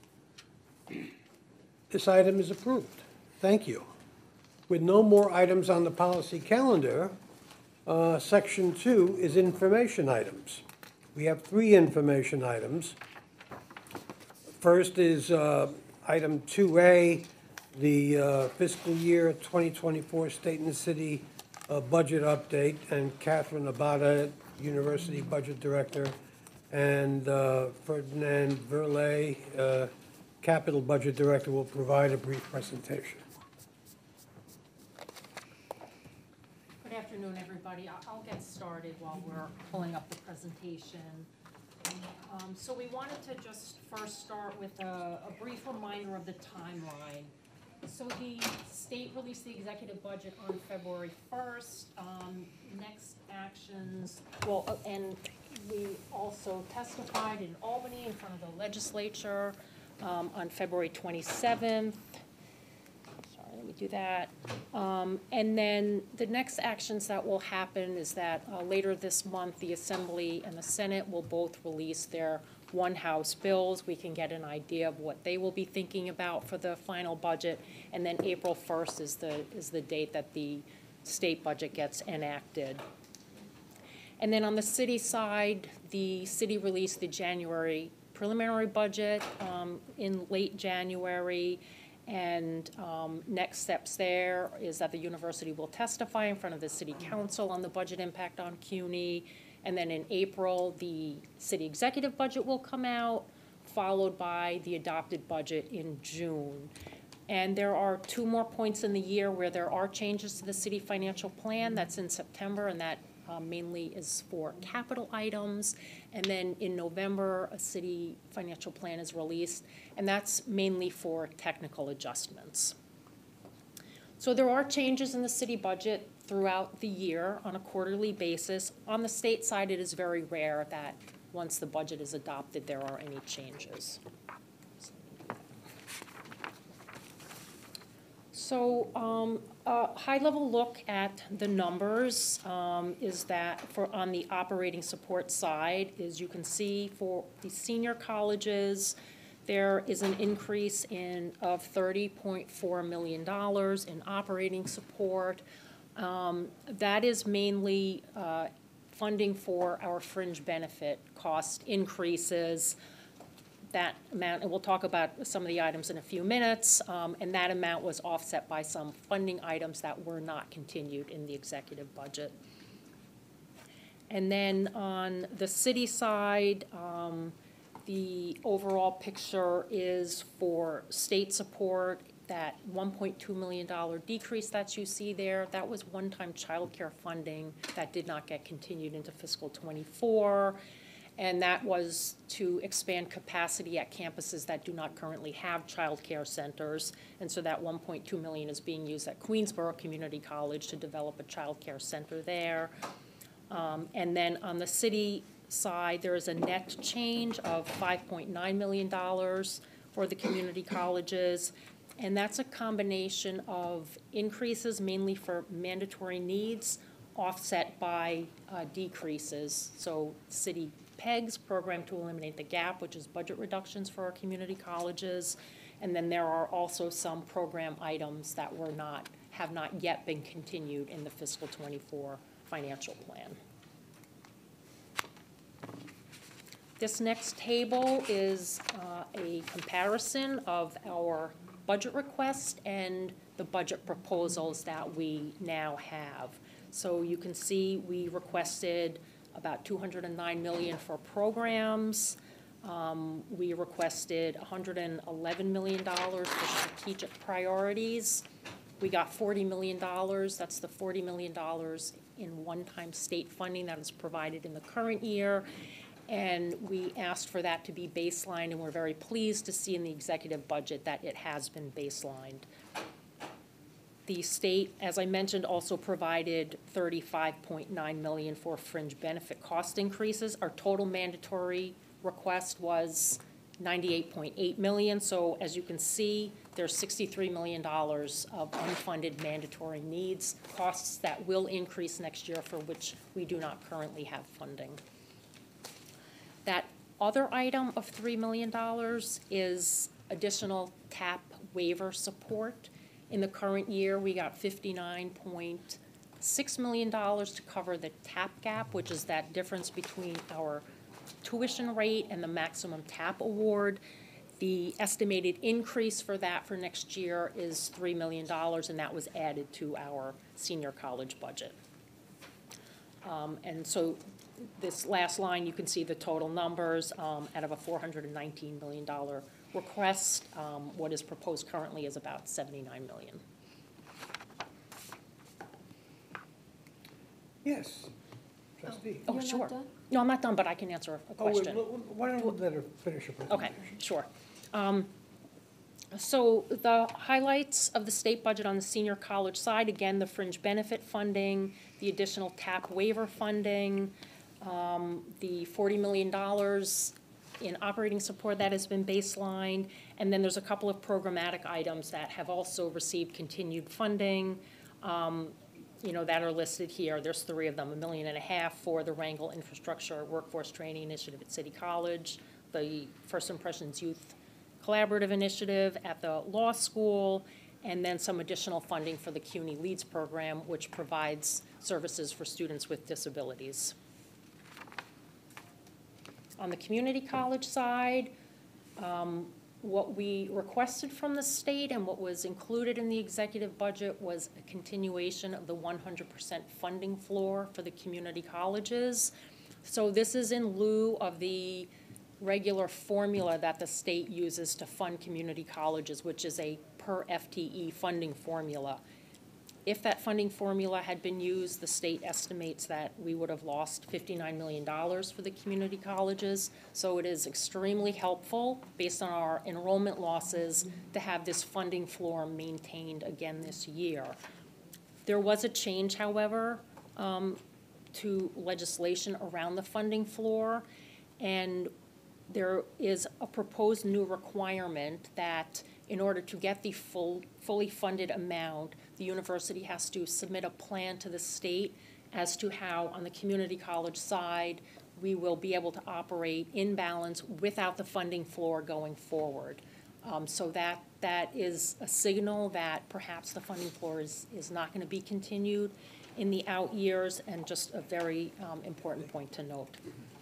This item is approved. Thank you. With no more items on the policy calendar, Section 2 is information items. We have 3 information items. First is item 2A, the fiscal year 2024 State and City budget update, and Catherine Abada, University Budget Director, and Ferdinand Verley, Capital Budget Director, will provide a brief presentation. Good afternoon, everybody. I'll get started while we're pulling up the presentation. So we wanted to just first start with a brief reminder of the timeline. So the state released the executive budget on February 1st. Next actions, well, and we also testified in Albany in front of the legislature on February 27th. Let me do that. And then the next actions that will happen is that later this month, the Assembly and the Senate will both release their one-house bills. We can get an idea of what they will be thinking about for the final budget. And then April 1st is the date that the state budget gets enacted. And then on the city side, the city released the January preliminary budget in late January. And next steps there is that the university will testify in front of the city council on the budget impact on CUNY. And then in April, the city executive budget will come out, followed by the adopted budget in June. And there are 2 more points in the year where there are changes to the city financial plan. That's in September, and that mainly is for capital items. And then in November, a city financial plan is released, and that's mainly for technical adjustments. So there are changes in the city budget throughout the year on a quarterly basis. On the state side, it is very rare that once the budget is adopted, there are any changes. So a high-level look at the numbers is that on the operating support side, as you can see for the senior colleges, there is an increase of $30.4 million in operating support. That is mainly funding for our fringe benefit cost increases. That amount, and we'll talk about some of the items in a few minutes, and that amount was offset by some funding items that were not continued in the executive budget. And then on the city side, the overall picture is for state support, that $1.2 million decrease that you see there. That was one-time child care funding that did not get continued into fiscal '24. And that was to expand capacity at campuses that do not currently have child care centers. And so that $1.2 million is being used at Queensborough Community College to develop a child care center there. And then on the city side, there is a net change of $5.9 million for the community colleges. And that's a combination of increases mainly for mandatory needs offset by decreases. So city PEGS, Program to Eliminate the Gap, which is budget reductions for our community colleges. And then there are also some program items that have not yet been continued in the fiscal '24 financial plan. This next table is a comparison of our budget request and the budget proposals that we now have. So you can see we requested about $209 million for programs. We requested $111 million for strategic priorities. We got $40 million. That's the $40 million in one-time state funding that is provided in the current year. And we asked for that to be baseline, and we're very pleased to see in the executive budget that it has been baselined. The state, as I mentioned, also provided $35.9 million for fringe benefit cost increases. Our total mandatory request was $98.8 million. So as you can see, there's $63 million of unfunded mandatory needs, costs that will increase next year for which we do not currently have funding. That other item of $3 million is additional TAP waiver support. In the current year, we got $59.6 million to cover the TAP gap, which is that difference between our tuition rate and the maximum TAP award. The estimated increase for that for next year is $3 million, and that was added to our senior college budget. And so this last line, you can see the total numbers out of a $419 million request. What is proposed currently is about $79 million. Yes, trustee. Oh, sure. No, I'm not done, but I can answer a question. Why don't we let her finish her presentation? Okay, sure. So the highlights of the state budget on the senior college side, again, the fringe benefit funding, the additional TAP waiver funding, the $40 million in operating support that has been baselined, and then there's a couple of programmatic items that have also received continued funding, that are listed here. There's 3 of them, $1.5 million for the Wrangell Infrastructure Workforce Training Initiative at City College, the First Impressions Youth Collaborative Initiative at the law school, and then some additional funding for the CUNY Leads program, which provides services for students with disabilities. On the community college side, what we requested from the state and what was included in the executive budget was a continuation of the 100% funding floor for the community colleges. So this is in lieu of the regular formula that the state uses to fund community colleges, which is a per FTE funding formula. If that funding formula had been used, the state estimates that we would have lost $59 million for the community colleges. So it is extremely helpful, based on our enrollment losses, to have this funding floor maintained again this year. There was a change, however, to legislation around the funding floor, and there is a proposed new requirement that in order to get the fully funded amount, the university has to submit a plan to the state as to how, on the community college side, we will be able to operate in balance without the funding floor going forward. So that is a signal that perhaps the funding floor is not going to be continued in the out years, and just a very important point to note.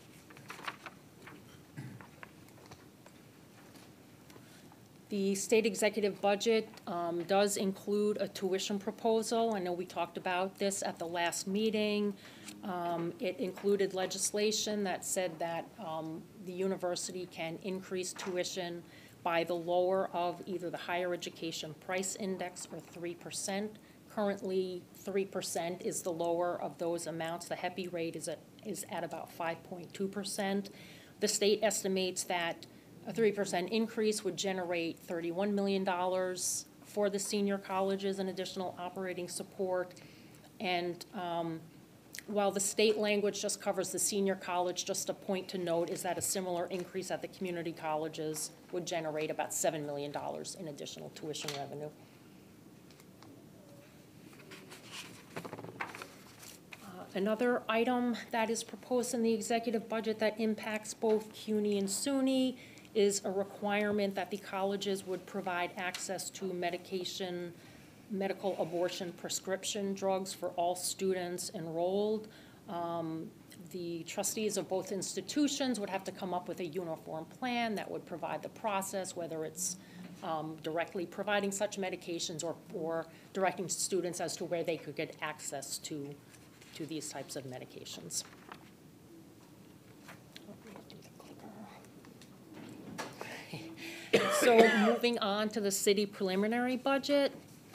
The state executive budget does include a tuition proposal. I know we talked about this at the last meeting. It included legislation that said that the university can increase tuition by the lower of either the higher education price index or 3%. Currently, 3% is the lower of those amounts. The HEPI rate is at about 5.2%. The state estimates that a 3% increase would generate $31 million for the senior colleges and additional operating support. And while the state language just covers the senior college, just a point to note is that a similar increase at the community colleges would generate about $7 million in additional tuition revenue. Another item that is proposed in the executive budget that impacts both CUNY and SUNY is a requirement that the colleges would provide access to medical abortion prescription drugs for all students enrolled. The trustees of both institutions would have to come up with a uniform plan that would provide the process, whether it's directly providing such medications or directing students as to where they could get access to these types of medications. So moving on to the city preliminary budget.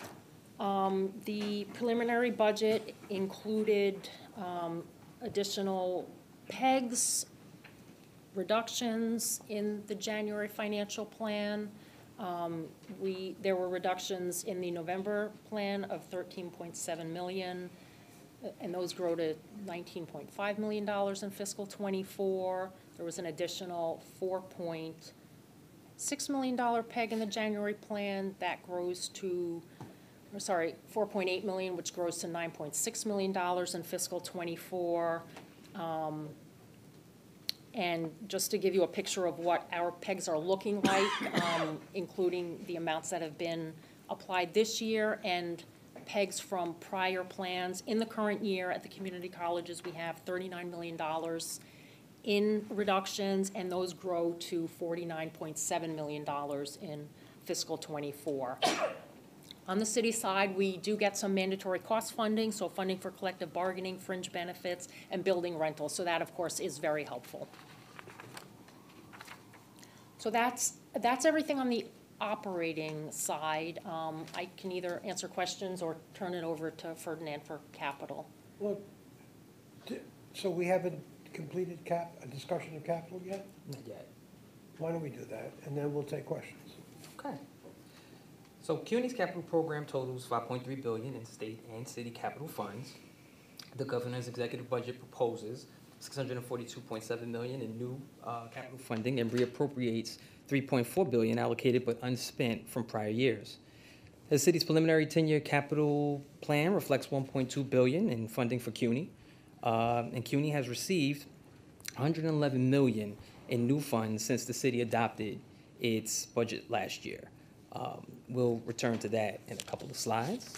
The preliminary budget included additional PEGs, reductions in the January financial plan. There were reductions in the November plan of 13.7 million, and those grow to $19.5 million in fiscal '24. There was an additional $4.6 million PEG in the January plan. That grows to, $4.8 million, which grows to $9.6 million in fiscal '24. And just to give you a picture of what our PEGs are looking like, including the amounts that have been applied this year and PEGs from prior plans. In the current year at the community colleges, we have $39 million in reductions, and those grow to $49.7 million in fiscal '24. On the city side, we do get some mandatory cost funding, so funding for collective bargaining, fringe benefits, and building rentals. So that, of course, is very helpful. So that's everything on the operating side. I can either answer questions or turn it over to Ferdinand for capital. Well, so we haven't completed a discussion of capital yet? Not yet. Why don't we do that, and then we'll take questions. Okay. So CUNY's capital program totals $5.3 billion in state and city capital funds. The governor's executive budget proposes $642.7 million in new capital funding and reappropriates $3.4 billion allocated but unspent from prior years. The city's preliminary 10-year capital plan reflects $1.2 billion in funding for CUNY, and CUNY has received $111 million in new funds since the city adopted its budget last year. We'll return to that in a couple of slides.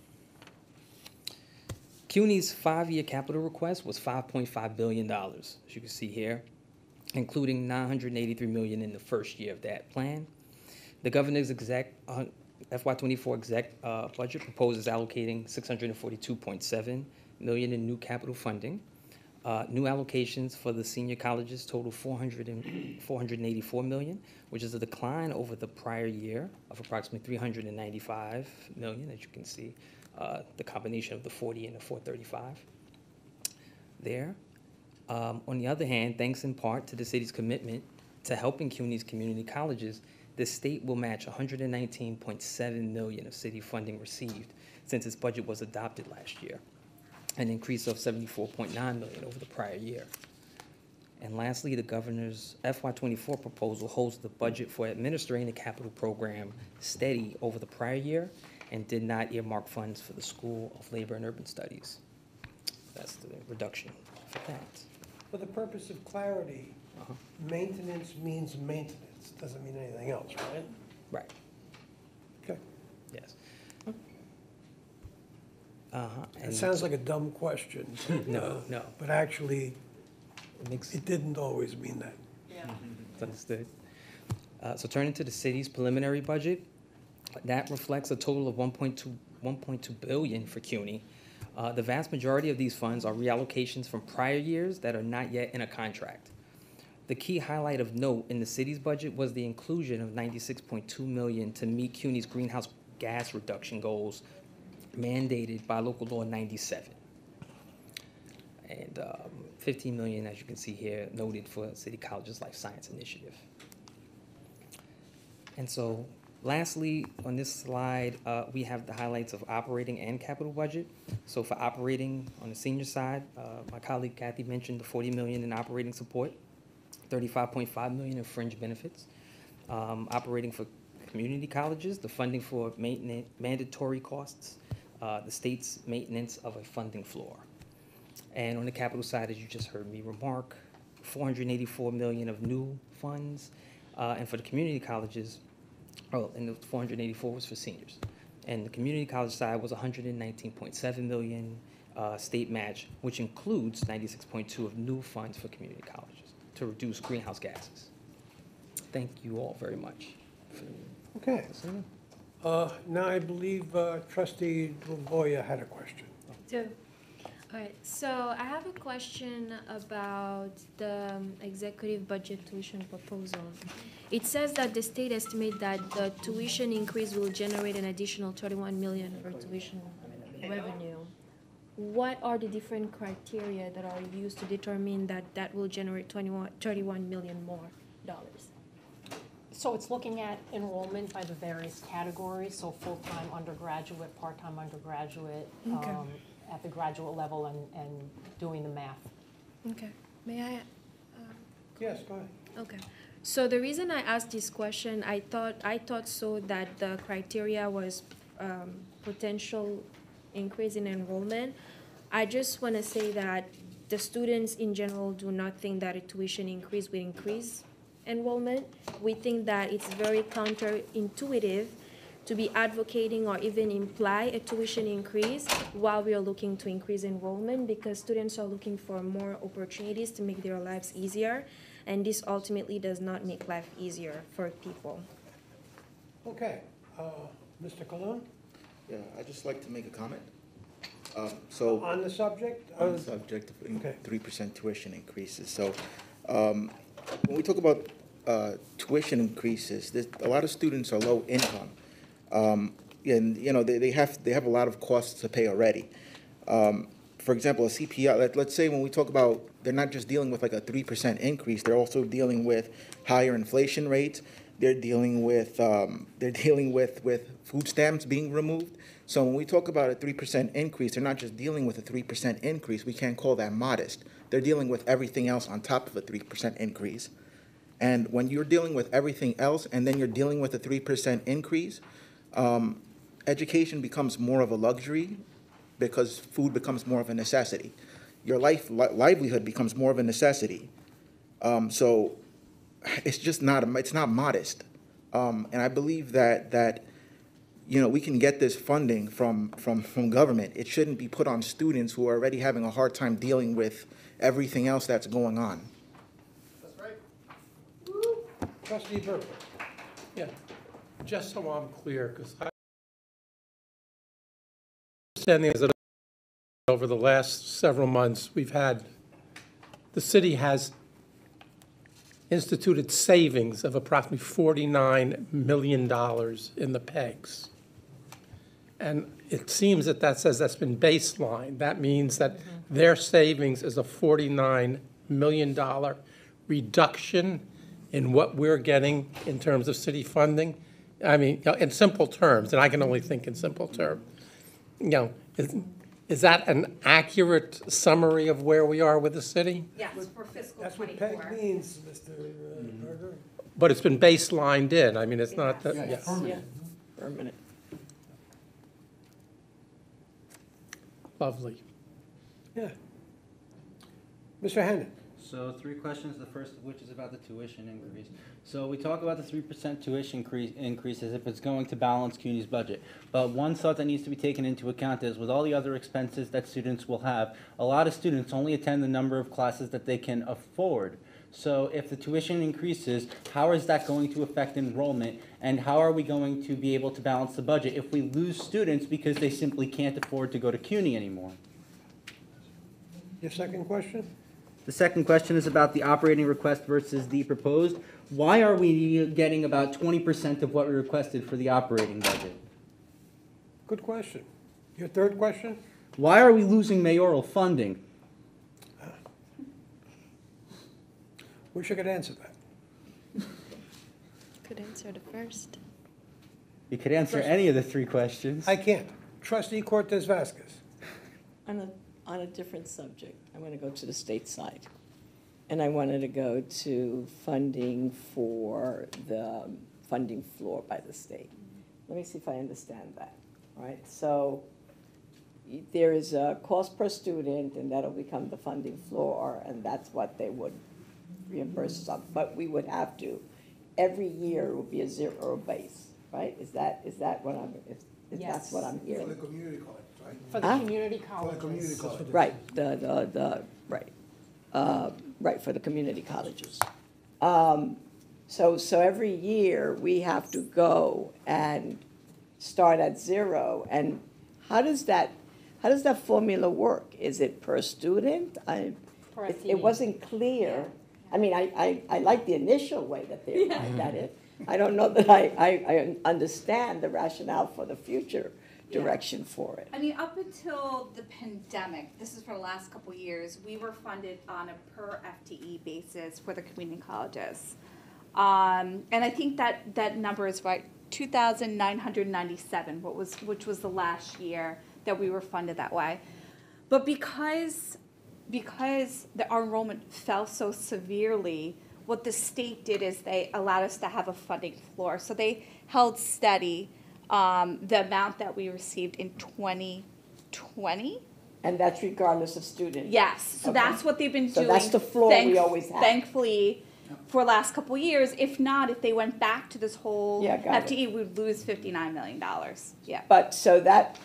CUNY's 5-year capital request was $5.5 billion, as you can see here, including $983 million in the first year of that plan. The governor's FY24 exec budget proposes allocating $642.7 million in new capital funding. New allocations for the senior colleges total $484 million, which is a decline over the prior year of approximately $395 million, as you can see, the combination of the 40 and the 435 there. On the other hand, thanks in part to the city's commitment to helping CUNY's community colleges, the state will match $119.7 million of city funding received since its budget was adopted last year, an increase of $74.9 million over the prior year. And lastly, the governor's FY24 proposal holds the budget for administering the capital program steady over the prior year and did not earmark funds for the School of Labor and Urban Studies. That's the reduction for that. For the purpose of clarity, maintenance means maintenance, doesn't mean anything else, right? Right. Okay. Yes. It sounds like a dumb question. No. But actually, it didn't always mean that. Yeah. It's understood. So turning to the city's preliminary budget, that reflects a total of $1.2 billion for CUNY. The vast majority of these funds are reallocations from prior years that are not yet in a contract. The key highlight of note in the city's budget was the inclusion of $96.2 million to meet CUNY's greenhouse gas reduction goals mandated by Local Law 97. And $15 million, as you can see here, noted for City College's Life Science Initiative. And so lastly, on this slide, we have the highlights of operating and capital budget. So for operating on the senior side, my colleague Kathy mentioned the $40 million in operating support, $35.5 million in fringe benefits. Operating for community colleges, the funding for mandatory costs, the state's maintenance of a funding floor. And on the capital side, as you just heard me remark, $484 million of new funds. And for the community colleges, and the 484 was for seniors. And the community college side was $119.7 million state match, which includes 96.2 of new funds for community colleges to reduce greenhouse gases. Thank you all very much. Okay. Now I believe Trustee Lugoya had a question. So, All right, so I have a question about the executive budget tuition proposal. It says that the state estimates that the tuition increase will generate an additional 31 million for tuition revenue. What are the different criteria that are used to determine that that will generate 31 million more dollars? So it's looking at enrollment by the various categories, so full-time undergraduate, part-time undergraduate, Okay. At the graduate level and doing the math. Okay, may I? Yes, go ahead. Okay, so the reason I asked this question, I thought so that the criteria was potential increase in enrollment. I just want to say that the students in general do not think that a tuition increase will increase enrollment. We think that it's very counterintuitive to be advocating or even imply a tuition increase while we are looking to increase enrollment, because students are looking for more opportunities to make their lives easier, and this ultimately does not make life easier for people. Okay, Mr. Colon? Yeah, I'd just like to make a comment. On the subject? On the subject of Okay. 3% tuition increases. So when we talk about tuition increases, a lot of students are low income. And, you know, they have a lot of costs to pay already. For example, a CPI, let's say when we talk about, they're not just dealing with like a 3% increase, they're also dealing with higher inflation rates. They're dealing with food stamps being removed. So when we talk about a 3% increase, they're not just dealing with a 3% increase. We can't call that modest. They're dealing with everything else on top of a 3% increase. And when you're dealing with everything else and then you're dealing with a 3% increase, education becomes more of a luxury because food becomes more of a necessity. Your livelihood becomes more of a necessity. So it's just not modest. And I believe that you know, we can get this funding from government. It shouldn't be put on students who are already having a hard time dealing with everything else that's going on. That's right. Trustee Burke? Yeah, just so I'm clear, because I understanding is that over the last several months, the city has instituted savings of approximately $49 million in the PEGs. And it seems that says that's been baseline. That means that their savings is a $49 million reduction in what we're getting in terms of city funding. I mean, in simple terms, and I can only think in simple terms. You know, is that an accurate summary of where we are with the city? Yes, for fiscal That's what PEG means, Mr. Berger. But it's been baselined in. I mean, it's not that, Yeah, yes. permanent. Lovely. Yeah. Mr. Hannan? So 3 questions, the first of which is about the tuition increase. So we talk about the 3% tuition increase as if it's going to balance CUNY's budget. But one thought that needs to be taken into account is with all the other expenses that students will have, a lot of students only attend the number of classes that they can afford. So if the tuition increases, how is that going to affect enrollment? And how are we going to be able to balance the budget if we lose students because they simply can't afford to go to CUNY anymore? Your second question? The second question is about the operating request versus the proposed. Why are we getting about 20% of what we requested for the operating budget? Good question. Your third question? Why are we losing mayoral funding? Wish I could answer that. Could answer the first. You could answer any of the 3 questions. I can't. Trustee Cortez Vasquez? On a different subject, I want to go to the state side. And I wanted to go to funding for the funding floor by the state. Let me see if I understand that, all right? So there is a cost per student, and that'll become the funding floor, and that's what they would reimburse us on. But we would have to, every year it will be a zero base, right? Is that what I'm, if that's what I'm hearing? For the community college, right? For the community For colleges. the community college. Right, right, for the community colleges. So every year, we have to go and start at zero, and how does that, How does that formula work? Is it per student? Per It FTE. wasn't clear. I mean, I like the initial way that they arrived at it. I don't know that I understand the rationale for the future direction for it. I mean, up until the pandemic, this is for the last couple of years, we were funded on a per FTE basis for the community colleges. And I think that number is right, 2,997, which was the last year that we were funded that way. But because our enrollment fell so severely, what the state did is they allowed us to have a funding floor. So they held steady the amount that we received in 2020. And that's regardless of student? Yes, so Okay. that's what they've been doing. So that's the floor we always had. Thankfully, for the last couple of years. If not, if they went back to this whole Yeah, got it. FTE, we'd lose $59 million. Yeah. But so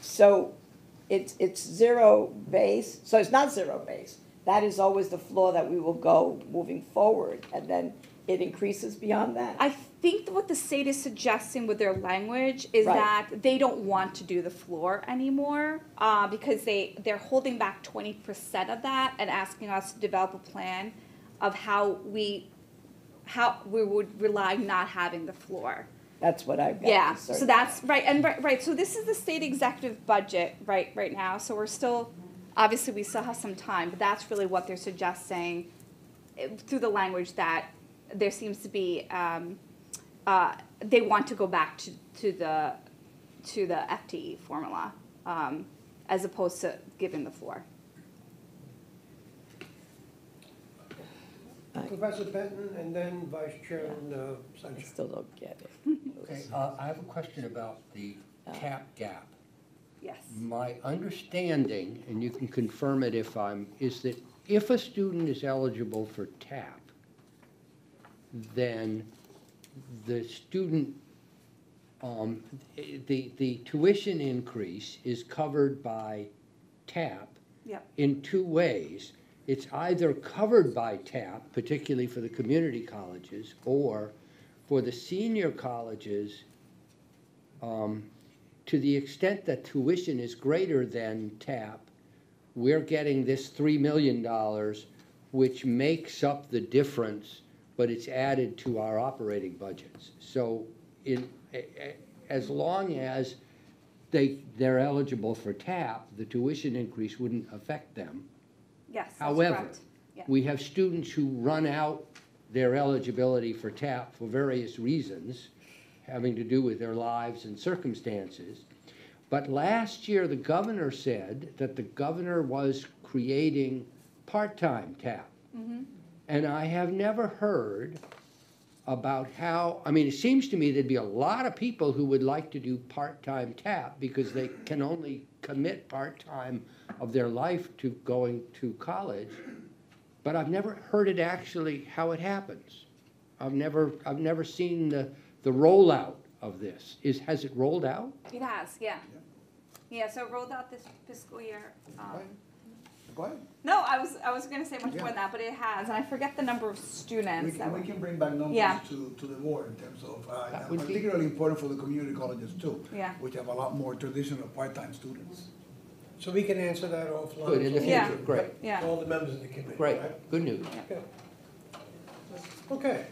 it's zero base, so it's not zero base. That is always the floor that we will go moving forward, and then it increases beyond that. I think what the state is suggesting with their language is Right. that they don't want to do the floor anymore because they're holding back 20% of that and asking us to develop a plan of how we would rely not having the floor. That's what I've got. Yeah, concerned so that's right, and right. So this is the state executive budget right now. So we're still, obviously, we still have some time, but that's really what they're suggesting through the language that there seems to be. They want to go back to the FTE formula as opposed to giving the floor. Professor Benton, and then Vice Chairman Sunshine. I still don't get it. Okay, I have a question about the TAP gap. Yes. My understanding, and you can confirm it is that if a student is eligible for TAP, then the student, the tuition increase is covered by TAP Yep. in two ways. It's either covered by TAP, particularly for the community colleges, or for the senior colleges, to the extent that tuition is greater than TAP, we're getting this $3 million, which makes up the difference, but it's added to our operating budgets. So as long as they're eligible for TAP, the tuition increase wouldn't affect them. Yes, that's However, correct. Yeah. we have students who run out their eligibility for TAP for various reasons, having to do with their lives and circumstances. But last year, the governor said that the governor was creating part-time TAP. Mm-hmm. And I have never heard about how, I mean, it seems to me there'd be a lot of people who would like to do part-time TAP because they can only commit part-time of their life to going to college. But I've never heard it actually how it happens. I've never seen the rollout of this. Has it rolled out? It has, yeah. Yeah, so it rolled out this fiscal year. Go ahead. No, I was going to say much more than that, but it has, and I forget the number of students. We can bring back numbers Yeah. to the board in terms of, That would be- particularly important for the community colleges too. Yeah. Which have a lot more traditional part-time students. So we can answer that offline. Good, in the Yeah. future, great. Yeah. All the members of the committee, Great, right? good news. Okay.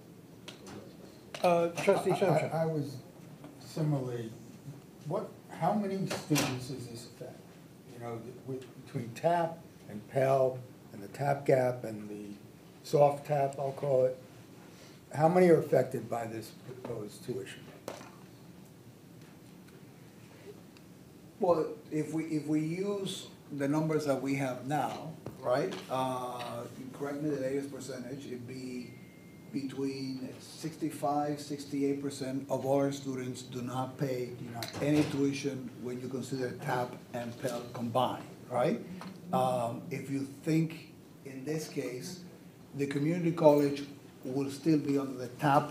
Trustee Sunshine. I was similarly, how many students does this affect? You know, between TAP and Pell and the TAP gap and the soft TAP, I'll call it, how many are affected by this proposed tuition? Well, if we use the numbers that we have now, right? Correct me the latest percentage, it'd be between 65–68% of all our students do not pay any tuition when you consider TAP and Pell combined, right? If you think, in this case, the community college will still be under the TAP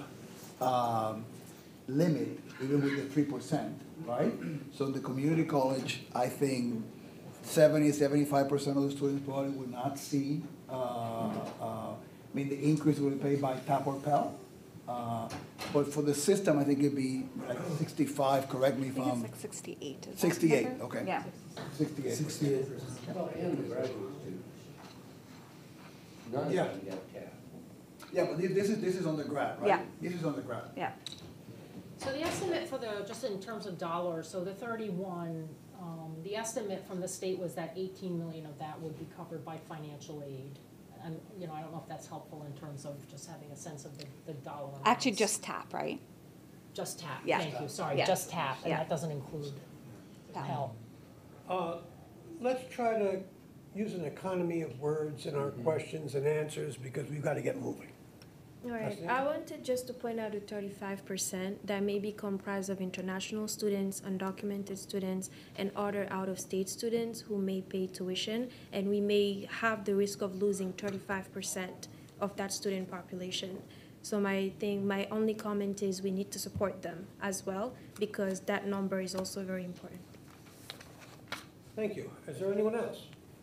limit, even with the 3%, right? So the community college, I think 70–75% of the students probably will not see, the increase will be paid by TAP or Pell. But for the system, I think it'd be like 65, correct me if I think I'm. it's like 68. Is that 68, number? okay. Yeah. 68. 68. Well, and the graduate students. None of Yeah. them get capped. Yeah, but this is on the grad, right? Yeah. This is on the grad. Yeah. So the estimate for the, just in terms of dollars, so the 31, the estimate from the state was that 18 million of that would be covered by financial aid. And, you know, I don't know if that's helpful in terms of just having a sense of the dollar amounts. Actually, just TAP, right? Just TAP, Yeah. thank you, sorry, Yeah. just TAP, and Yeah. that doesn't include Pell. Let's try to use an economy of words in our questions and answers because we've got to get moving. All right, I wanted just to point out the 35% that may be comprised of international students, undocumented students, and other out-of-state students who may pay tuition, and we may have the risk of losing 35% of that student population. So my only comment is we need to support them as well, because that number is also very important. Thank you. Is there anyone else?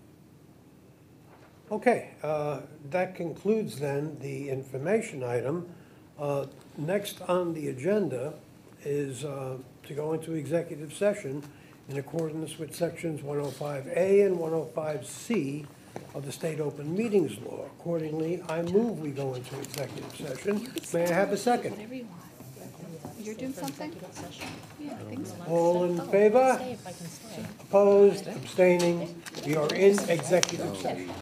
Okay, that concludes then the information item. Next on the agenda is to go into executive session in accordance with sections 105A and 105C of the State Open Meetings Law. Accordingly, I move we go into executive session. May I have a second? Whatever you want. You're doing something? Yeah, I think so. All in favor? Opposed, abstaining? We are in executive session.